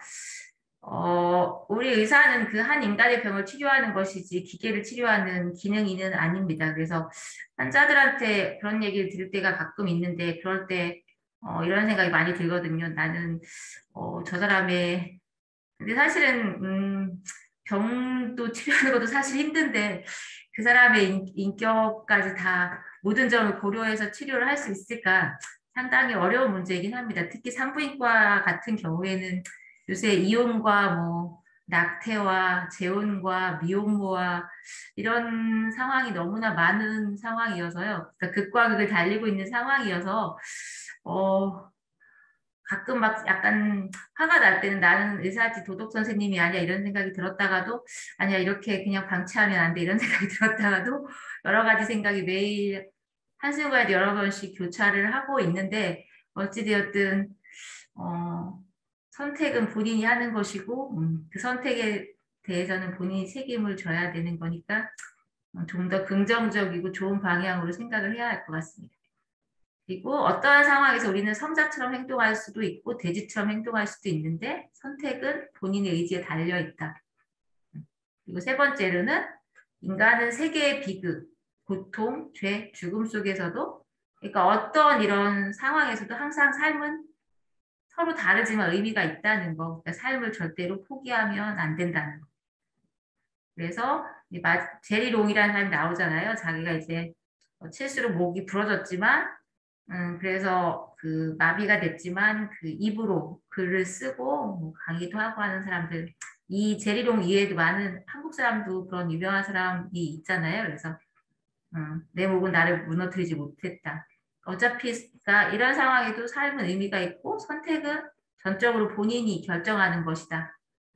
우리 의사는 그 한 인간의 병을 치료하는 것이지 기계를 치료하는 기능인은 아닙니다. 그래서 환자들한테 그런 얘기를 들을 때가 가끔 있는데 그럴 때 이런 생각이 많이 들거든요. 나는 저 사람의 근데 사실은 병도 치료하는 것도 사실 힘든데 그 사람의 인격까지 다 모든 점을 고려해서 치료를 할 수 있을까 상당히 어려운 문제이긴 합니다. 특히 산부인과 같은 경우에는 요새 이혼과 뭐 낙태와 재혼과 미혼모와 이런 상황이 너무나 많은 상황이어서요. 그러니까 극과 극을 달리고 있는 상황이어서 가끔 막 약간 화가 날 때는 나는 의사지 도덕 선생님이 아니야 이런 생각이 들었다가도 아니야 이렇게 그냥 방치하면 안 돼 이런 생각이 들었다가도 여러 가지 생각이 매일 한순간에 여러 번씩 교차를 하고 있는데 어찌되었든 선택은 본인이 하는 것이고 그 선택에 대해서는 본인이 책임을 져야 되는 거니까 좀 더 긍정적이고 좋은 방향으로 생각을 해야 할 것 같습니다. 그리고 어떠한 상황에서 우리는 성자처럼 행동할 수도 있고 돼지처럼 행동할 수도 있는데 선택은 본인의 의지에 달려 있다. 그리고 세 번째로는 인간은 세계의 비극, 고통, 죄, 죽음 속에서도 그러니까 어떤 이런 상황에서도 항상 삶은 서로 다르지만 의미가 있다는 거. 그러니까 삶을 절대로 포기하면 안 된다는 거. 그래서 제리 롱이라는 사람이 나오잖아요. 자기가 이제 실수로 목이 부러졌지만 그래서 그 마비가 됐지만 그 입으로 글을 쓰고 뭐 강의도 하고 하는 사람들 이 제리롱 이외에도 많은 한국 사람도 그런 유명한 사람이 있잖아요. 그래서 내 목은 나를 무너뜨리지 못했다. 어차피 그러니까 이런 상황에도 삶은 의미가 있고 선택은 전적으로 본인이 결정하는 것이다.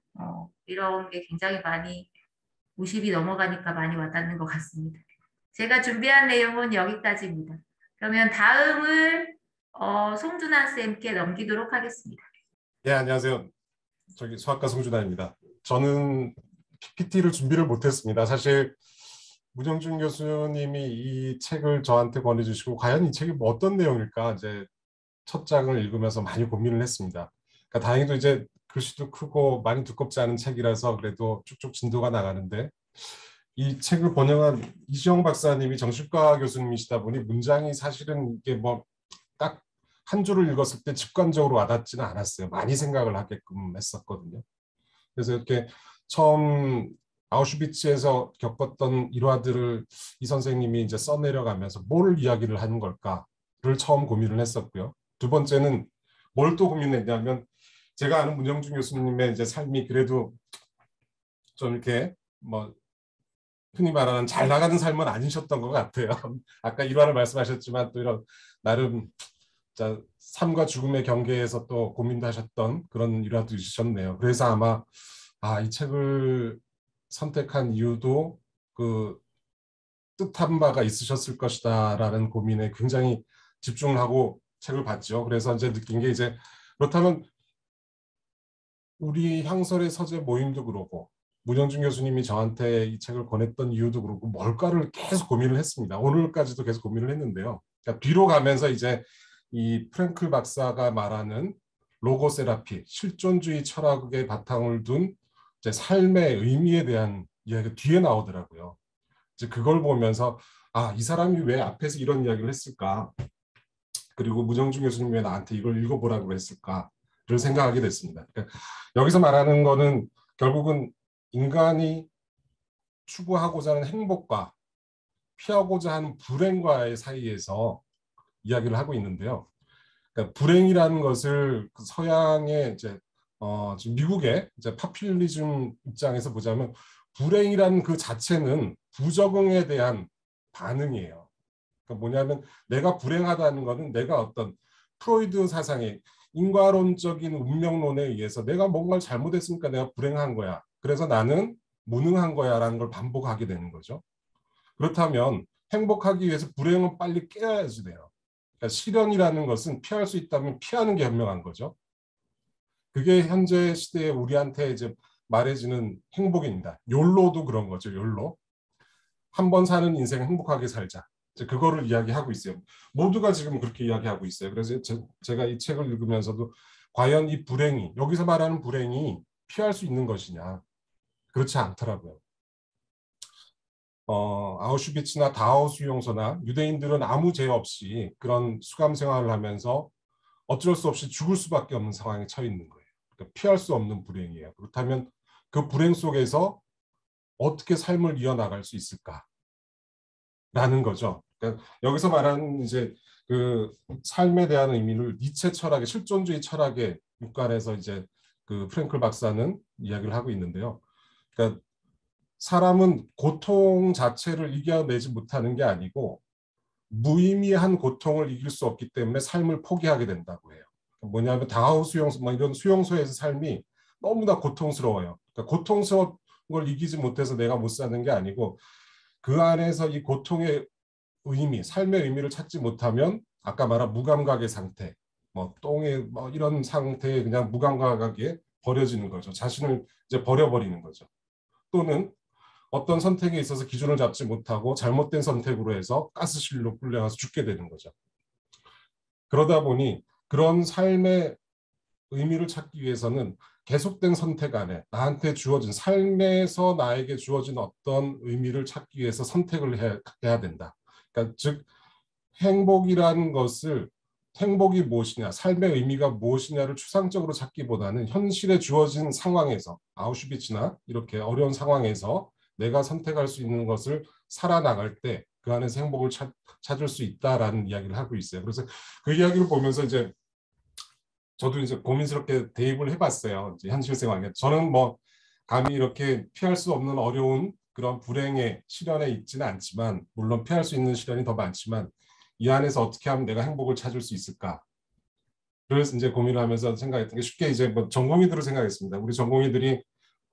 이런 게 굉장히 많이 50이 넘어가니까 많이 와닿는 것 같습니다. 제가 준비한 내용은 여기까지입니다. 그러면 다음을 송준환 쌤께 넘기도록 하겠습니다. 예, 안녕하세요. 저기 수학과 송준환입니다. 저는 PPT를 준비를 못했습니다. 사실 문영준 교수님이 이 책을 저한테 권해주시고 과연 이 책이 뭐 어떤 내용일까 이제 첫 장을 읽으면서 많이 고민을 했습니다. 그러니까 다행히도 이제 글씨도 크고 많이 두껍지 않은 책이라서 그래도 쭉쭉 진도가 나가는데 이 책을 번역한 이시영 박사님이 정신과 교수님이시다 보니 문장이 사실은 이게 뭐 딱 한 줄을 읽었을 때 직관적으로 와닿지는 않았어요. 많이 생각을 하게끔 했었거든요. 그래서 이렇게 처음 아우슈비츠에서 겪었던 일화들을 이 선생님이 이제 써내려가면서 뭘 이야기를 하는 걸까를 처음 고민을 했었고요. 두 번째는 뭘 또 고민했냐면 제가 아는 문영준 교수님의 이제 삶이 그래도 좀 이렇게 뭐 흔히 말하는 잘 나가는 삶은 아니셨던 것 같아요. 아까 일화를 말씀하셨지만 또 이런 나름 자, 삶과 죽음의 경계에서 또 고민도 하셨던 그런 일화도 있으셨네요. 그래서 아마 이 책을 선택한 이유도 그 뜻한 바가 있으셨을 것이다라는 고민에 굉장히 집중을 하고 책을 봤죠. 그래서 이제 느낀 게 이제 그렇다면 우리 향설의 서재 모임도 그렇고 문영준 교수님이 저한테 이 책을 권했던 이유도 그렇고 뭘까를 계속 고민을 했습니다. 오늘까지도 계속 고민을 했는데요. 그러니까 뒤로 가면서 이제 이 프랭클 박사가 말하는 로고세라피, 실존주의 철학의 바탕을 둔 이제 삶의 의미에 대한 이야기가 뒤에 나오더라고요. 이제 그걸 보면서 이 사람이 왜 앞에서 이런 이야기를 했을까? 그리고 문영준 교수님이 왜 나한테 이걸 읽어보라고 했을까를 생각하게 됐습니다. 그러니까 여기서 말하는 거는 결국은 인간이 추구하고자 하는 행복과 피하고자 하는 불행과의 사이에서 이야기를 하고 있는데요. 그러니까 불행이라는 것을 서양의 이제 지금 미국의 이제 파퓰리즘 입장에서 보자면 불행이라는 그 자체는 부적응에 대한 반응이에요. 그러니까 뭐냐면 내가 불행하다는 것은 내가 어떤 프로이드 사상의 인과론적인 운명론에 의해서 내가 뭔가를 잘못했으니까 내가 불행한 거야. 그래서 나는 무능한 거야라는 걸 반복하게 되는 거죠. 그렇다면 행복하기 위해서 불행은 빨리 깨야지 돼요. 그러니까 시련이라는 것은 피할 수 있다면 피하는 게 현명한 거죠. 그게 현재 시대에 우리한테 이제 말해지는 행복입니다. 욜로도 그런 거죠. 욜로. 한 번 사는 인생 행복하게 살자. 그거를 이야기하고 있어요. 모두가 지금 그렇게 이야기하고 있어요. 그래서 제가 이 책을 읽으면서도 과연 이 불행이, 여기서 말하는 불행이 피할 수 있는 것이냐. 그렇지 않더라고요. 아우슈비츠나 다하우 수용소나 유대인들은 아무 죄 없이 그런 수감 생활을 하면서 어쩔 수 없이 죽을 수밖에 없는 상황에 처해 있는 거예요. 그러니까 피할 수 없는 불행이에요. 그렇다면 그 불행 속에서 어떻게 삶을 이어나갈 수 있을까? 라는 거죠. 그러니까 여기서 말하는 이제 그 삶에 대한 의미를 니체 철학의 실존주의 철학의 육간에서 이제 그 프랭클 박사는 이야기를 하고 있는데요. 그러니까 사람은 고통 자체를 이겨내지 못하는 게 아니고 무의미한 고통을 이길 수 없기 때문에 삶을 포기하게 된다고 해요. 뭐냐면 다하우 수용소, 이런 수용소에서 삶이 너무나 고통스러워요. 그러니까 고통스러운 걸 이기지 못해서 내가 못 사는 게 아니고 그 안에서 이 고통의 의미, 삶의 의미를 찾지 못하면 아까 말한 무감각의 상태, 똥에 이런 상태에 그냥 무감각하게 버려지는 거죠. 자신을 이제 버려버리는 거죠. 또는 어떤 선택에 있어서 기준을 잡지 못하고 잘못된 선택으로 해서 가스실로 끌려가서 죽게 되는 거죠. 그러다 보니 그런 삶의 의미를 찾기 위해서는 계속된 선택 안에 나한테 주어진 삶에서 나에게 주어진 어떤 의미를 찾기 위해서 선택을 해야 된다. 그러니까 즉 행복이라는 것을 행복이 무엇이냐, 삶의 의미가 무엇이냐를 추상적으로 찾기보다는 현실에 주어진 상황에서 아우슈비츠나 이렇게 어려운 상황에서 내가 선택할 수 있는 것을 살아나갈 때 그 안에서 행복을 찾을 수 있다라는 이야기를 하고 있어요. 그래서 그 이야기를 보면서 이제 저도 이제 고민스럽게 대입을 해봤어요. 이제 현실 생활에 저는 감히 이렇게 피할 수 없는 어려운 그런 불행의 시련에 있지는 않지만 물론 피할 수 있는 시련이 더 많지만 이 안에서 어떻게 하면 내가 행복을 찾을 수 있을까? 그래서 이제 고민을 하면서 생각했던 게 쉽게 이제 전공의들을 생각했습니다. 우리 전공의들이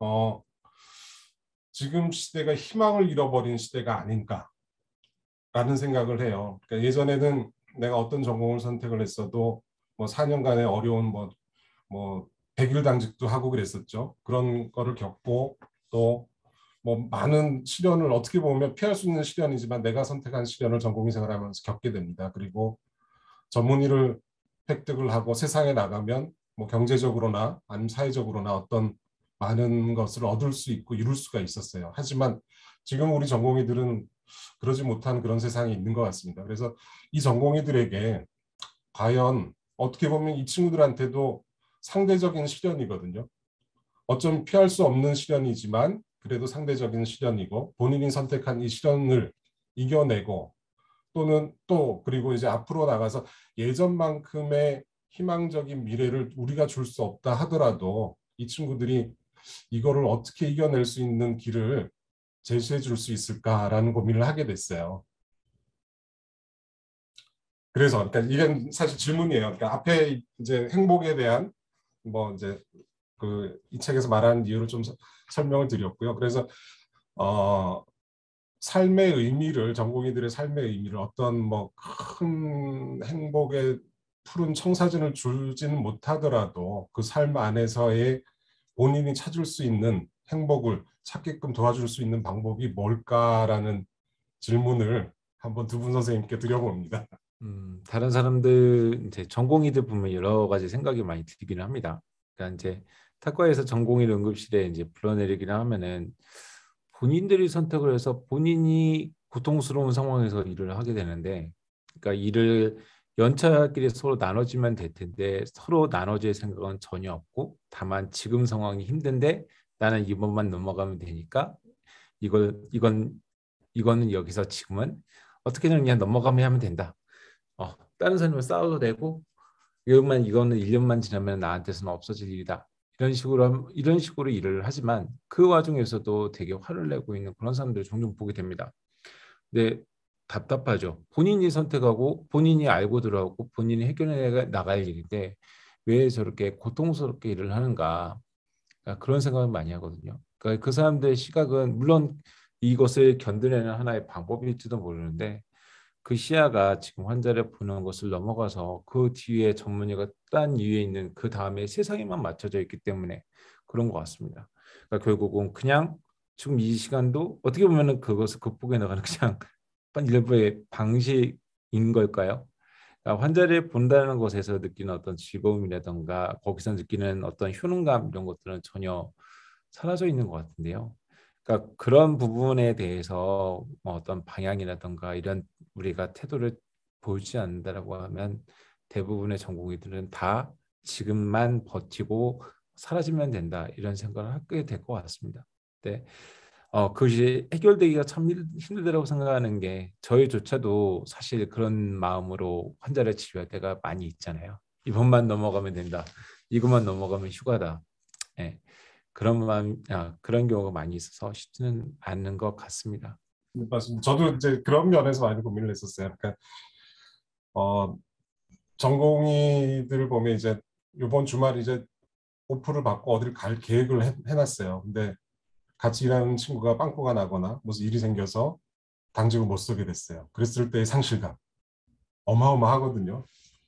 지금 시대가 희망을 잃어버린 시대가 아닌가라는 생각을 해요. 그러니까 예전에는 내가 어떤 전공을 선택을 했어도 4년간의 어려운 100일 당직도 하고 그랬었죠. 그런 거를 겪고 또 많은 시련을 어떻게 보면 피할 수 있는 시련이지만 내가 선택한 시련을 전공의 생활하면서 겪게 됩니다. 그리고 전문의를 획득을 하고 세상에 나가면 경제적으로나 아니면 사회적으로나 어떤 많은 것을 얻을 수 있고 이룰 수가 있었어요. 하지만 지금 우리 전공의들은 그러지 못한 그런 세상이 있는 것 같습니다. 그래서 이 전공의들에게 과연 어떻게 보면 이 친구들한테도 상대적인 시련이거든요. 어쩜 피할 수 없는 시련이지만 그래도 상대적인 시련이고 본인이 선택한 이 시련을 이겨내고 또는 그리고 이제 앞으로 나가서 예전만큼의 희망적인 미래를 우리가 줄 수 없다 하더라도 이 친구들이 이거를 어떻게 이겨낼 수 있는 길을 제시해 줄 수 있을까라는 고민을 하게 됐어요. 그래서 그러니까 이건 사실 질문이에요. 그러니까 앞에 이제 행복에 대한 뭐 이제 그 이 책에서 말하는 이유를 좀 설명을 드렸고요. 그래서 삶의 의미를 전공의들의 삶의 의미를 어떤 뭐 큰 행복의 푸른 청사진을 주지는 못하더라도 그 삶 안에서의 본인이 찾을 수 있는 행복을 찾게끔 도와줄 수 있는 방법이 뭘까라는 질문을 한번 두 분 선생님께 드려봅니다. 다른 사람들 이제 전공의들 보면 여러 가지 생각이 많이 들기는 합니다. 그러니까 이제 타과에서 전공의 응급실에 이제 불러내리기는 하면은 본인들이 선택을 해서 본인이 고통스러운 상황에서 일을 하게 되는데, 그러니까 일을 연차끼리 서로 나눠지면 될 텐데 서로 나눠질 생각은 전혀 없고, 다만 지금 상황이 힘든데 나는 이번만 넘어가면 되니까 이거는 여기서 지금은 어떻게든 그냥 넘어가면 하면 된다. 다른 사람은 싸워도 되고 이거는 1년만 지나면 나한테서는 없어질 일이다. 이런 식으로 일을 하지만 그 와중에서도 되게 화를 내고 있는 그런 사람들을 종종 보게 됩니다. 근데 답답하죠. 본인이 선택하고 본인이 알고 들어가고 본인이 해결해 나갈 일인데 왜 저렇게 고통스럽게 일을 하는가, 그러니까 그런 생각을 많이 하거든요. 그러니까 그 사람들의 시각은 물론 이것을 견뎌내는 하나의 방법일지도 모르는데 그 시야가 지금 환자를 보는 것을 넘어가서 그 뒤에 전문의가 딴 위에 있는 그 다음에 세상에만 맞춰져 있기 때문에 그런 것 같습니다. 그러니까 결국은 그냥 지금 이 시간도 어떻게 보면은 그것을 극복해 나가는 그냥 일부의 방식인 걸까요? 그러니까 환자를 본다는 것에서 느끼는 어떤 즐거움이라던가 거기서 느끼는 어떤 효능감 이런 것들은 전혀 사라져 있는 것 같은데요. 그러니까 그런 부분에 대해서 뭐 어떤 방향이라던가 이런 우리가 태도를 보이지 않는다라고 하면 대부분의 전공의들은 다 지금만 버티고 사라지면 된다 이런 생각을 하게 될 것 같습니다. 네. 그것이 해결되기가 참 힘들다고 생각하는 게 저희조차도 사실 그런 마음으로 환자를 치료할 때가 많이 있잖아요. 이번만 넘어가면 된다. 이것만 넘어가면 휴가다. 네. 그런 경우가 많이 있어서 쉽지는 않는 것 같습니다. 맞습니다. 저도 이제 그런 면에서 많이 고민을 했었어요. 그러니까 전공의들을 보면 이제 이번 주말 이제 오프를 받고 어디를 갈 계획을 해놨어요. 근데 같이 일하는 친구가 빵꾸가 나거나 무슨 일이 생겨서 당직을 못 서게 됐어요. 그랬을 때의 상실감 어마어마하거든요.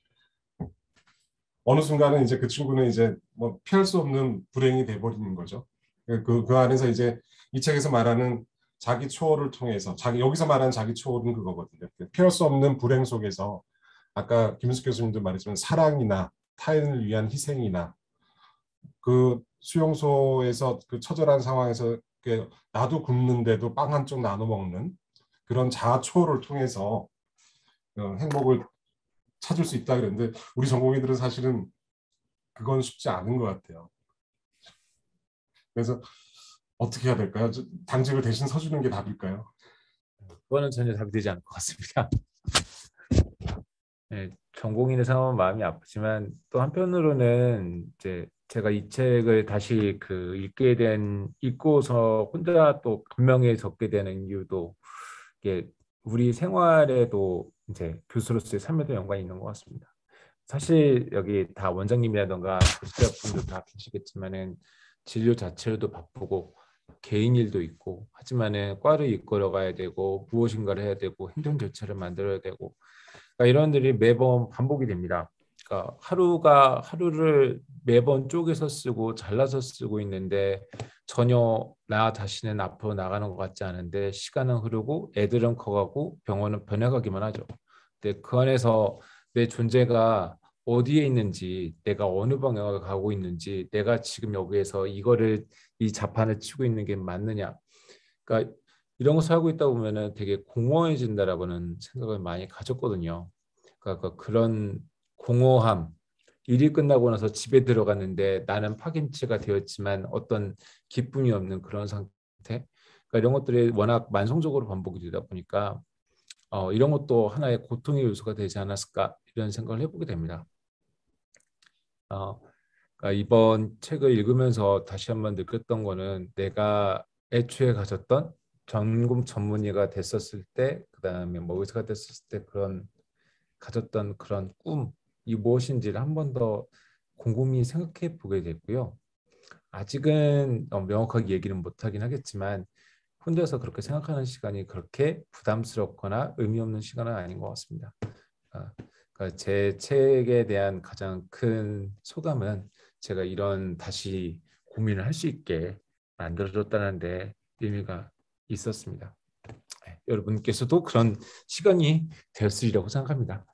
어느 순간은 이제 그 친구는 이제 뭐 피할 수 없는 불행이 돼버리는 거죠. 그 안에서 이제 이 책에서 말하는 자기 초월을 통해서 여기서 말하는 자기 초월은 그거거든요. 피할 수 없는 불행 속에서 아까 김은숙 교수님도 말했지만 사랑이나 타인을 위한 희생이나 그 수용소에서 그 처절한 상황에서 나도 굶는데도 빵 한 쪽 나눠 먹는 그런 자아 초월을 통해서 행복을 찾을 수 있다 그랬는데 우리 전공의들은 사실은 그건 쉽지 않은 것 같아요. 그래서 어떻게 해야 될까요? 당직을 대신 서주는 게 답일까요? 그거는 전혀 답이 되지 않을 것 같습니다. 네, 전공인의 상황은 마음이 아프지만 또 한편으로는 이제 제가 이 책을 다시 읽고서 혼자 또 감명에 적게 되는 이유도 이게 우리 생활에도 이제 교수로서의 삶에도 연관이 있는 것 같습니다. 사실 여기 다 원장님이라던가 보시자분들 다 계시겠지만은 진료 자체로도 바쁘고 개인 일도 있고 하지만은 과를 이끌어 가야 되고 무엇인가를 해야 되고 행정 절차를 만들어야 되고, 그러니까 이런 일이 매번 반복이 됩니다. 그러니까 하루를 매번 쪼개서 쓰고 잘라서 쓰고 있는데 전혀 나 자신은 앞으로 나가는 것 같지 않은데 시간은 흐르고 애들은 커가고 병원은 변해가기만 하죠. 근데 그 안에서 내 존재가 어디에 있는지, 내가 어느 방향을 가고 있는지, 내가 지금 여기에서 이 자판을 치고 있는 게 맞느냐. 그러니까 이런 것을 하고 있다 보면은 되게 공허해진다라고는 생각을 많이 가졌거든요. 그러니까 그런 공허함, 일이 끝나고 나서 집에 들어갔는데 나는 파김치가 되었지만 어떤 기쁨이 없는 그런 상태. 그러니까 이런 것들이 워낙 만성적으로 반복이 되다 보니까 이런 것도 하나의 고통의 요소가 되지 않았을까 이런 생각을 해보게 됩니다. 그러니까 이번 책을 읽으면서 다시 한번 느꼈던 거는 내가 애초에 가졌던 전공의가 됐었을 때, 그다음에 뭐 의사가 됐었을 때 그런 가졌던 그런 꿈이 무엇인지를 한 번 더 곰곰이 생각해 보게 됐고요. 아직은 명확하게 얘기는 못하긴 하겠지만 혼자서 그렇게 생각하는 시간이 그렇게 부담스럽거나 의미 없는 시간은 아닌 것 같습니다. 그러니까 제 책에 대한 가장 큰 소감은 제가 이런 다시 고민을 할 수 있게 만들어줬다는 데 의미가 있었습니다. 여러분께서도 그런 시간이 되었으리라고 생각합니다.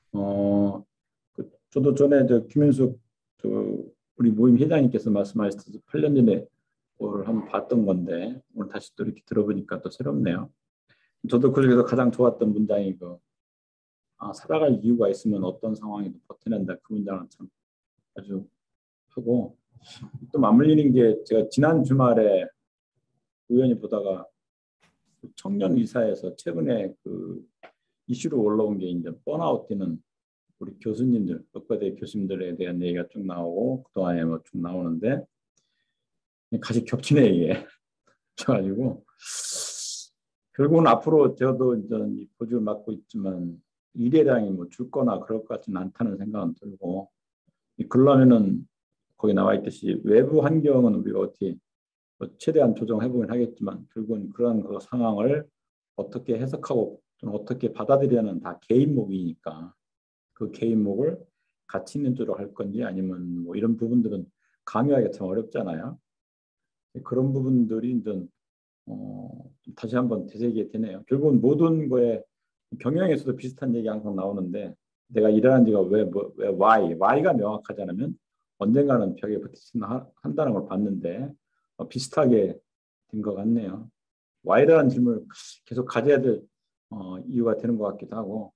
저도 전에 김윤숙 우리 모임 회장님께서 말씀하셨듯이 8년 전에 그걸 한번 봤던 건데 오늘 다시 또 이렇게 들어보니까 또 새롭네요. 저도 그중에서 가장 좋았던 문장이 살아갈 이유가 있으면 어떤 상황에도 버텨낸다. 그 문장은 참 아주 크고 또 맞물리는 게 제가 지난 주말에 우연히 보다가 청년 의사에서 최근에 그 이슈로 올라온 게 이제 번아웃 뛰는 우리 교수님들, 의과대 교수님들에 대한 얘기가 쭉 나오고 그동안에 뭐 쭉 나오는데 같이 겹치네 이게. 그래가지고 결국은 앞으로 저도 이제 이 보직을 맡고 있지만 일회량이 뭐 줄거나 그럴 것 같지는 않다는 생각은 들고 그러려면은 거기 나와 있듯이 외부 환경은 우리가 어떻게 뭐 최대한 조정해보긴 하겠지만 결국은 그런 그 상황을 어떻게 해석하고 어떻게 받아들이는 다 개인 몫이니까 그 개인 몫을 가치 있는 쪽으로 할 건지 아니면 뭐 이런 부분들은 강요하기가 참 어렵잖아요. 그런 부분들이 이제 다시 한번 되새기게 되네요. 결국은 모든 거에 경영에서도 비슷한 얘기 항상 나오는데 내가 일하는 지가 왜 Y가 명확하지 않으면 언젠가는 벽에 부딪힌다 한다는 걸 봤는데 비슷하게 된 것 같네요. Y라는 질문을 계속 가져야 될 이유가 되는 것 같기도 하고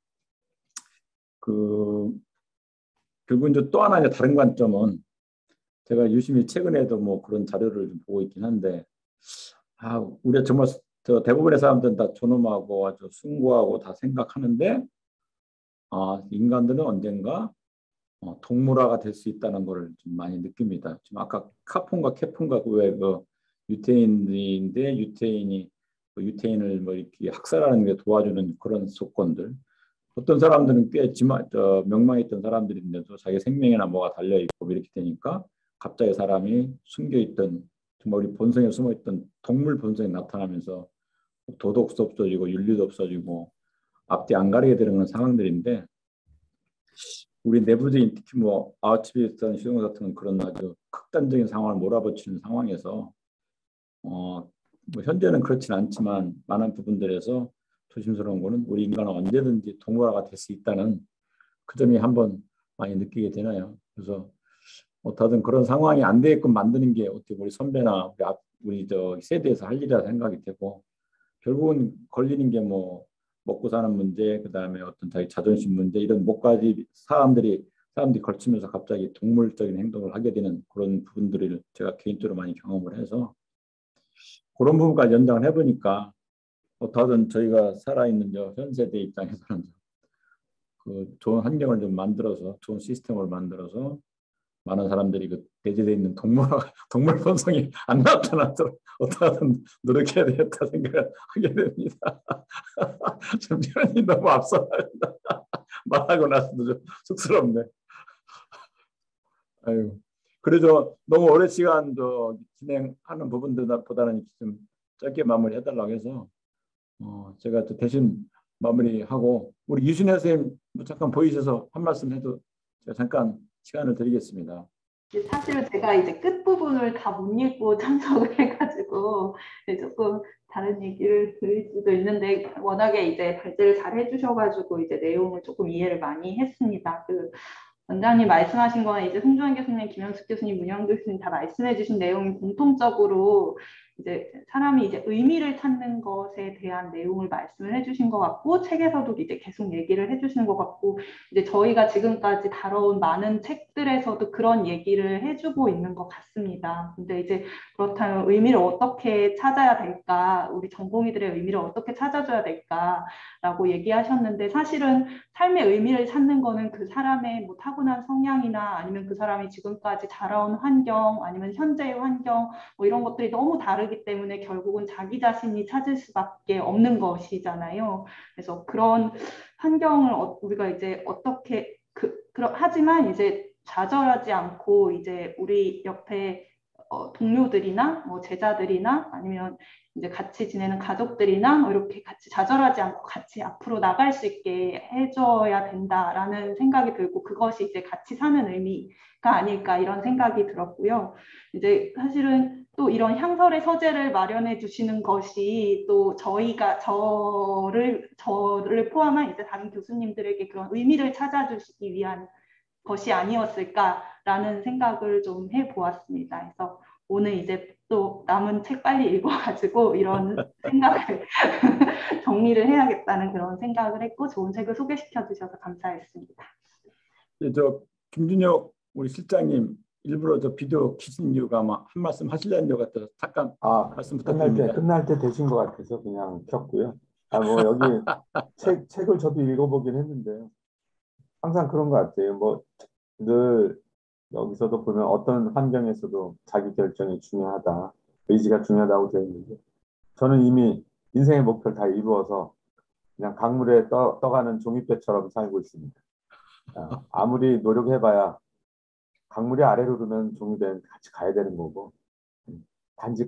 결국 이제 또 하나 이제 다른 관점은 제가 유심히 최근에도 뭐 그런 자료를 좀 보고 있긴 한데 우리가 정말 대부분의 사람들은 다 존엄하고 아주 숭고하고 다 생각하는데 인간들은 언젠가 동물화가 될 수 있다는 걸 좀 많이 느낍니다. 지금 아까 카폰과 케폰과 그 유태인인데 유태인을 뭐 이렇게 학살하는 게 도와주는 그런 조건들. 어떤 사람들은 꽤 명망했던 사람들인데도 자기 생명이나 뭐가 달려있고 이렇게 되니까 갑자기 사람이 숨겨있던 정말 우리 본성에 숨어있던 동물 본성이 나타나면서 도덕도 없어지고 윤리도 없어지고 앞뒤 안 가리게 되는 그런 상황들인데 우리 내부적인 특히 뭐 아우치비스트한 시동 같은 그런 아주 극단적인 상황을 몰아붙이는 상황에서 뭐 현재는 그렇지는 않지만 많은 부분들에서 조심스러운 거는 우리 인간은 언제든지 동물화가 될 수 있다는 그 점이 한번 많이 느끼게 되나요. 그래서 다들 그런 상황이 안 되게끔 만드는 게 어떻게 우리 선배나 우리 세대에서 할 일이라 생각이 되고 결국은 걸리는 게 뭐 먹고 사는 문제, 그 다음에 어떤 자기 자존심 문제 이런 뭐까지 사람들이 걸치면서 갑자기 동물적인 행동을 하게 되는 그런 부분들을 제가 개인적으로 많이 경험을 해서 그런 부분까지 연장을 해보니까 다들 저희가 살아있는 현 세대 입장에서는 그 좋은 환경을 좀 만들어서 좋은 시스템을 만들어서 많은 사람들이 그 내재되어 있는 동물 본성이 안 나타나도록 어떻게든 노력해야 되겠다 생각을 하게 됩니다. 정재현이 너무 앞서간다. 말하고 나서도 좀 쑥스럽네. 아유, 그래도 너무 오랜 시간 진행하는 부분들보다는 좀 짧게 마무리해달라고 해서 제가 또 대신 마무리하고 우리 유신혜 선생님 잠깐 보이셔서 한 말씀 해도 제가 잠깐 시간을 드리겠습니다. 사실은 제가 이제 끝부분을 다 못 읽고 참석을 해가지고 조금 다른 얘기를 드릴 수도 있는데 워낙에 이제 발제를 잘 해주셔가지고 이제 내용을 조금 이해를 많이 했습니다. 원장님 말씀하신 거는 이제 송주환 교수님, 김현숙 교수님, 문영 교수님 다 말씀해주신 내용이 공통적으로 이제 사람이 이제 의미를 찾는 것에 대한 내용을 말씀을 해주신 것 같고 책에서도 이제 계속 얘기를 해주시는 것 같고 이제 저희가 지금까지 다뤄온 많은 책들에서도 그런 얘기를 해주고 있는 것 같습니다. 근데 이제 그렇다면 의미를 어떻게 찾아야 될까? 우리 전공의들의 의미를 어떻게 찾아줘야 될까라고 얘기하셨는데 사실은 삶의 의미를 찾는 거는 그 사람의 뭐 타고난 성향이나 아니면 그 사람이 지금까지 자라온 환경 아니면 현재의 환경 뭐 이런 것들이 너무 다르기 다르기 때문에 결국은 자기 자신이 찾을 수밖에 없는 것이잖아요. 그래서 그런 환경을 우리가 이제 어떻게 하지만 이제 좌절하지 않고 이제 우리 옆에 동료들이나 뭐 제자들이나 아니면 이제 같이 지내는 가족들이나 뭐 이렇게 같이 좌절하지 않고 같이 앞으로 나갈 수 있게 해줘야 된다라는 생각이 들고, 그것이 이제 같이 사는 의미가 아닐까 이런 생각이 들었고요. 이제 사실은 또 이런 향설의 서재를 마련해 주시는 것이 또 저를 포함한 이제 다른 교수님들에게 그런 의미를 찾아주시기 위한 것이 아니었을까라는 생각을 좀 해보았습니다. 그래서 오늘 이제 또 남은 책 빨리 읽어가지고 이런 생각을 정리를 해야겠다는 그런 생각을 했고, 좋은 책을 소개시켜 주셔서 감사했습니다. 네, 김준혁 우리 실장님 일부러 비디오 켜신 이유가 아마 한 말씀 하시려는 것 같아서 잠깐 말씀 부탁드립니다. 끝날 때 되신 것 같아서 그냥 켰고요. 뭐 여기 책을 저도 읽어보긴 했는데요. 항상 그런 것 같아요. 뭐 늘 여기서도 보면 어떤 환경에서도 자기 결정이 중요하다, 의지가 중요하다고 되어 있는데, 저는 이미 인생의 목표를 다 이루어서 그냥 강물에 떠가는 종이배처럼 살고 있습니다. 아무리 노력해봐야 강물이 아래로 흐르면 종이배는 같이 가야 되는 거고, 단지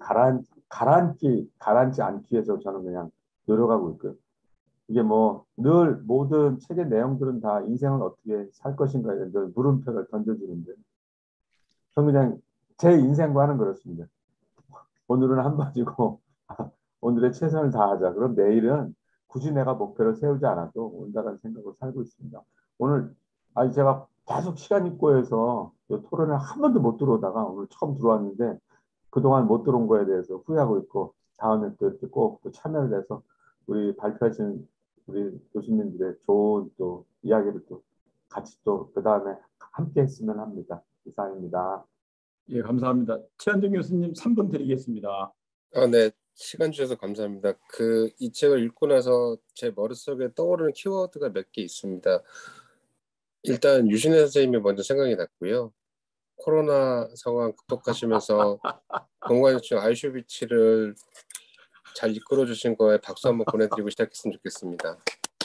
가라앉지 않기 위해서 저는 그냥 노력하고 있고요. 이게 뭐 늘 모든 책의 내용들은 다 인생을 어떻게 살 것인가에 늘 물음표를 던져주는데, 저는 그냥 제 인생과는 그렇습니다. 오늘은 한 번이고 오늘의 최선을 다하자. 그럼 내일은 굳이 내가 목표를 세우지 않아도 온다는 생각으로 살고 있습니다. 오늘 제가 계속 시간이 꼬여서 토론을 한 번도 못 들어오다가 오늘 처음 들어왔는데, 그동안 못 들어온 거에 대해서 후회하고 있고, 다음에 또 이렇게 꼭 또 참여를 해서 우리 발표하신 우리 교수님들의 좋은 또 이야기를 또 같이 또 그 다음에 함께 했으면 합니다. 이상입니다. 예, 감사합니다. 최한정 교수님 3분 드리겠습니다. 네, 시간 주셔서 감사합니다. 이 책을 읽고 나서 제 머릿속에 떠오르는 키워드가 몇 개 있습니다. 일단 유신혜 선생님이 먼저 생각이 났고요. 코로나 상황 극복하시면서 공관유치 아우슈비츠를 잘 이끌어 주신 거에 박수 한번 보내드리고 시작했으면 좋겠습니다.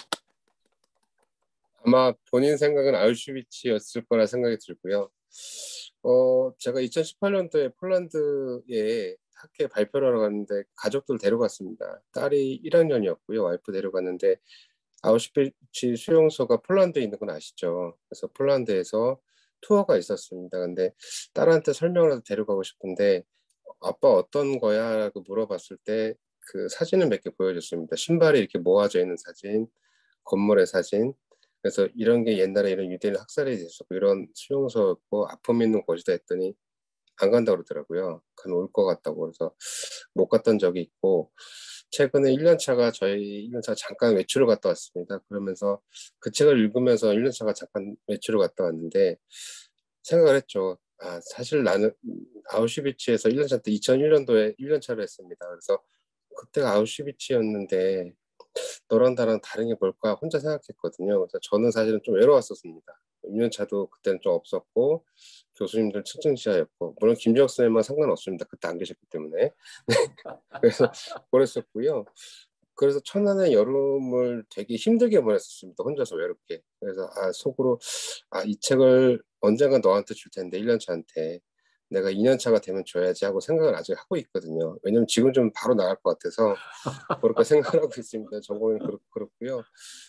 아마 본인 생각은 아우슈비츠였을 거라 생각이 들고요. 제가 2018년도에 폴란드에 학회 발표를 하러 갔는데 가족들 데려갔습니다. 딸이 1학년이었고요. 와이프 데려갔는데 아우슈비츠 수용소가 폴란드에 있는 건 아시죠? 그래서 폴란드에서 투어가 있었습니다. 근데 딸한테 설명을 해서 데려가고 싶은데 아빠 어떤 거야? 라고 물어봤을 때 그 사진을 몇 개 보여줬습니다. 신발이 이렇게 모아져 있는 사진, 건물의 사진. 그래서 이런 게 옛날에 이런 유대인 학살이 됐었고 이런 수용소였고 아픔 있는 곳이다 했더니 안 간다고 그러더라고요. 가면 올 것 같다고. 그래서 못 갔던 적이 있고, 최근에 1년차가 저희 1년차 잠깐 외출을 갔다 왔습니다. 그러면서 그 책을 읽으면서 1년차가 잠깐 외출을 갔다 왔는데 생각을 했죠. 사실 나는 아우슈비츠에서 1년차 때 2001년도에 1년차를 했습니다. 그래서 그때가 아우슈비츠였는데 너랑 나랑 다른 게 뭘까 혼자 생각했거든요. 그래서 저는 사실은 좀 외로웠었습니다. 6년차도 그때는 좀 없었고 교수님들 측정지하였고, 물론 김지혁 선생님은 상관없습니다. 그때 안 계셨기 때문에. 그래서 그랬었고요. 그래서 천안의 여름을 되게 힘들게 보냈었습니다. 혼자서 외롭게. 그래서 속으로 이 책을 언젠가 너한테 줄 텐데 1년차한테 내가 2년차가 되면 줘야지 하고 생각을 아직 하고 있거든요. 왜냐면 지금 좀 바로 나갈 것 같아서 그렇게 생각을 하고 있습니다. 전공은 그렇고요.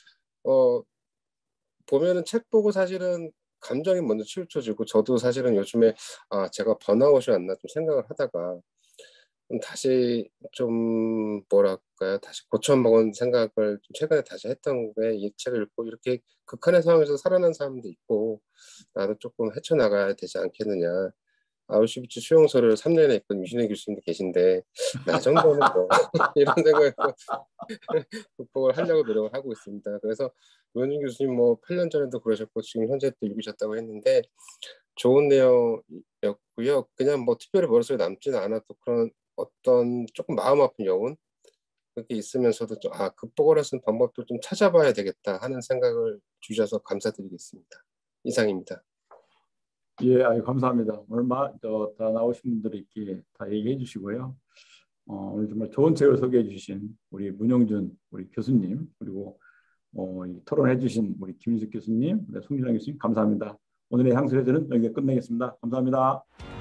보면은 책 보고 사실은 감정이 먼저 치우쳐지고, 저도 사실은 요즘에 제가 번아웃이 왔나 좀 생각을 하다가 다시 좀 뭐랄까요, 다시 고쳐먹은 생각을 좀 최근에 다시 했던 게, 이 책을 읽고 이렇게 극한의 상황에서 살아난 사람도 있고 나도 조금 헤쳐나가야 되지 않겠느냐. 아우슈비츠 수용소를 3년에 있던 유신혜 교수님도 계신데 나 정도는 뭐 이런 생각을 극복을 하려고 노력을 하고 있습니다. 그래서 노현준 교수님 뭐 8년 전에도 그러셨고 지금 현재 또 읽으셨다고 했는데 좋은 내용이었고요. 그냥 뭐 특별히 머릿속에 남지는 않아도 그런 어떤 조금 마음 아픈 여운 그렇게 있으면서도 좀 극복을 할 수 있는 방법도 좀 찾아봐야 되겠다 하는 생각을 주셔서 감사드리겠습니다. 이상입니다. 예, 감사합니다. 오늘 다 나오신 분들이 이렇게 다 얘기해 주시고요. 오늘 정말 좋은 책을 소개해 주신 우리 문영준 우리 교수님, 그리고 이 토론해 주신 우리 김인숙 교수님, 송준환 교수님 감사합니다. 오늘의 향수레저는 여기에 끝내겠습니다. 감사합니다.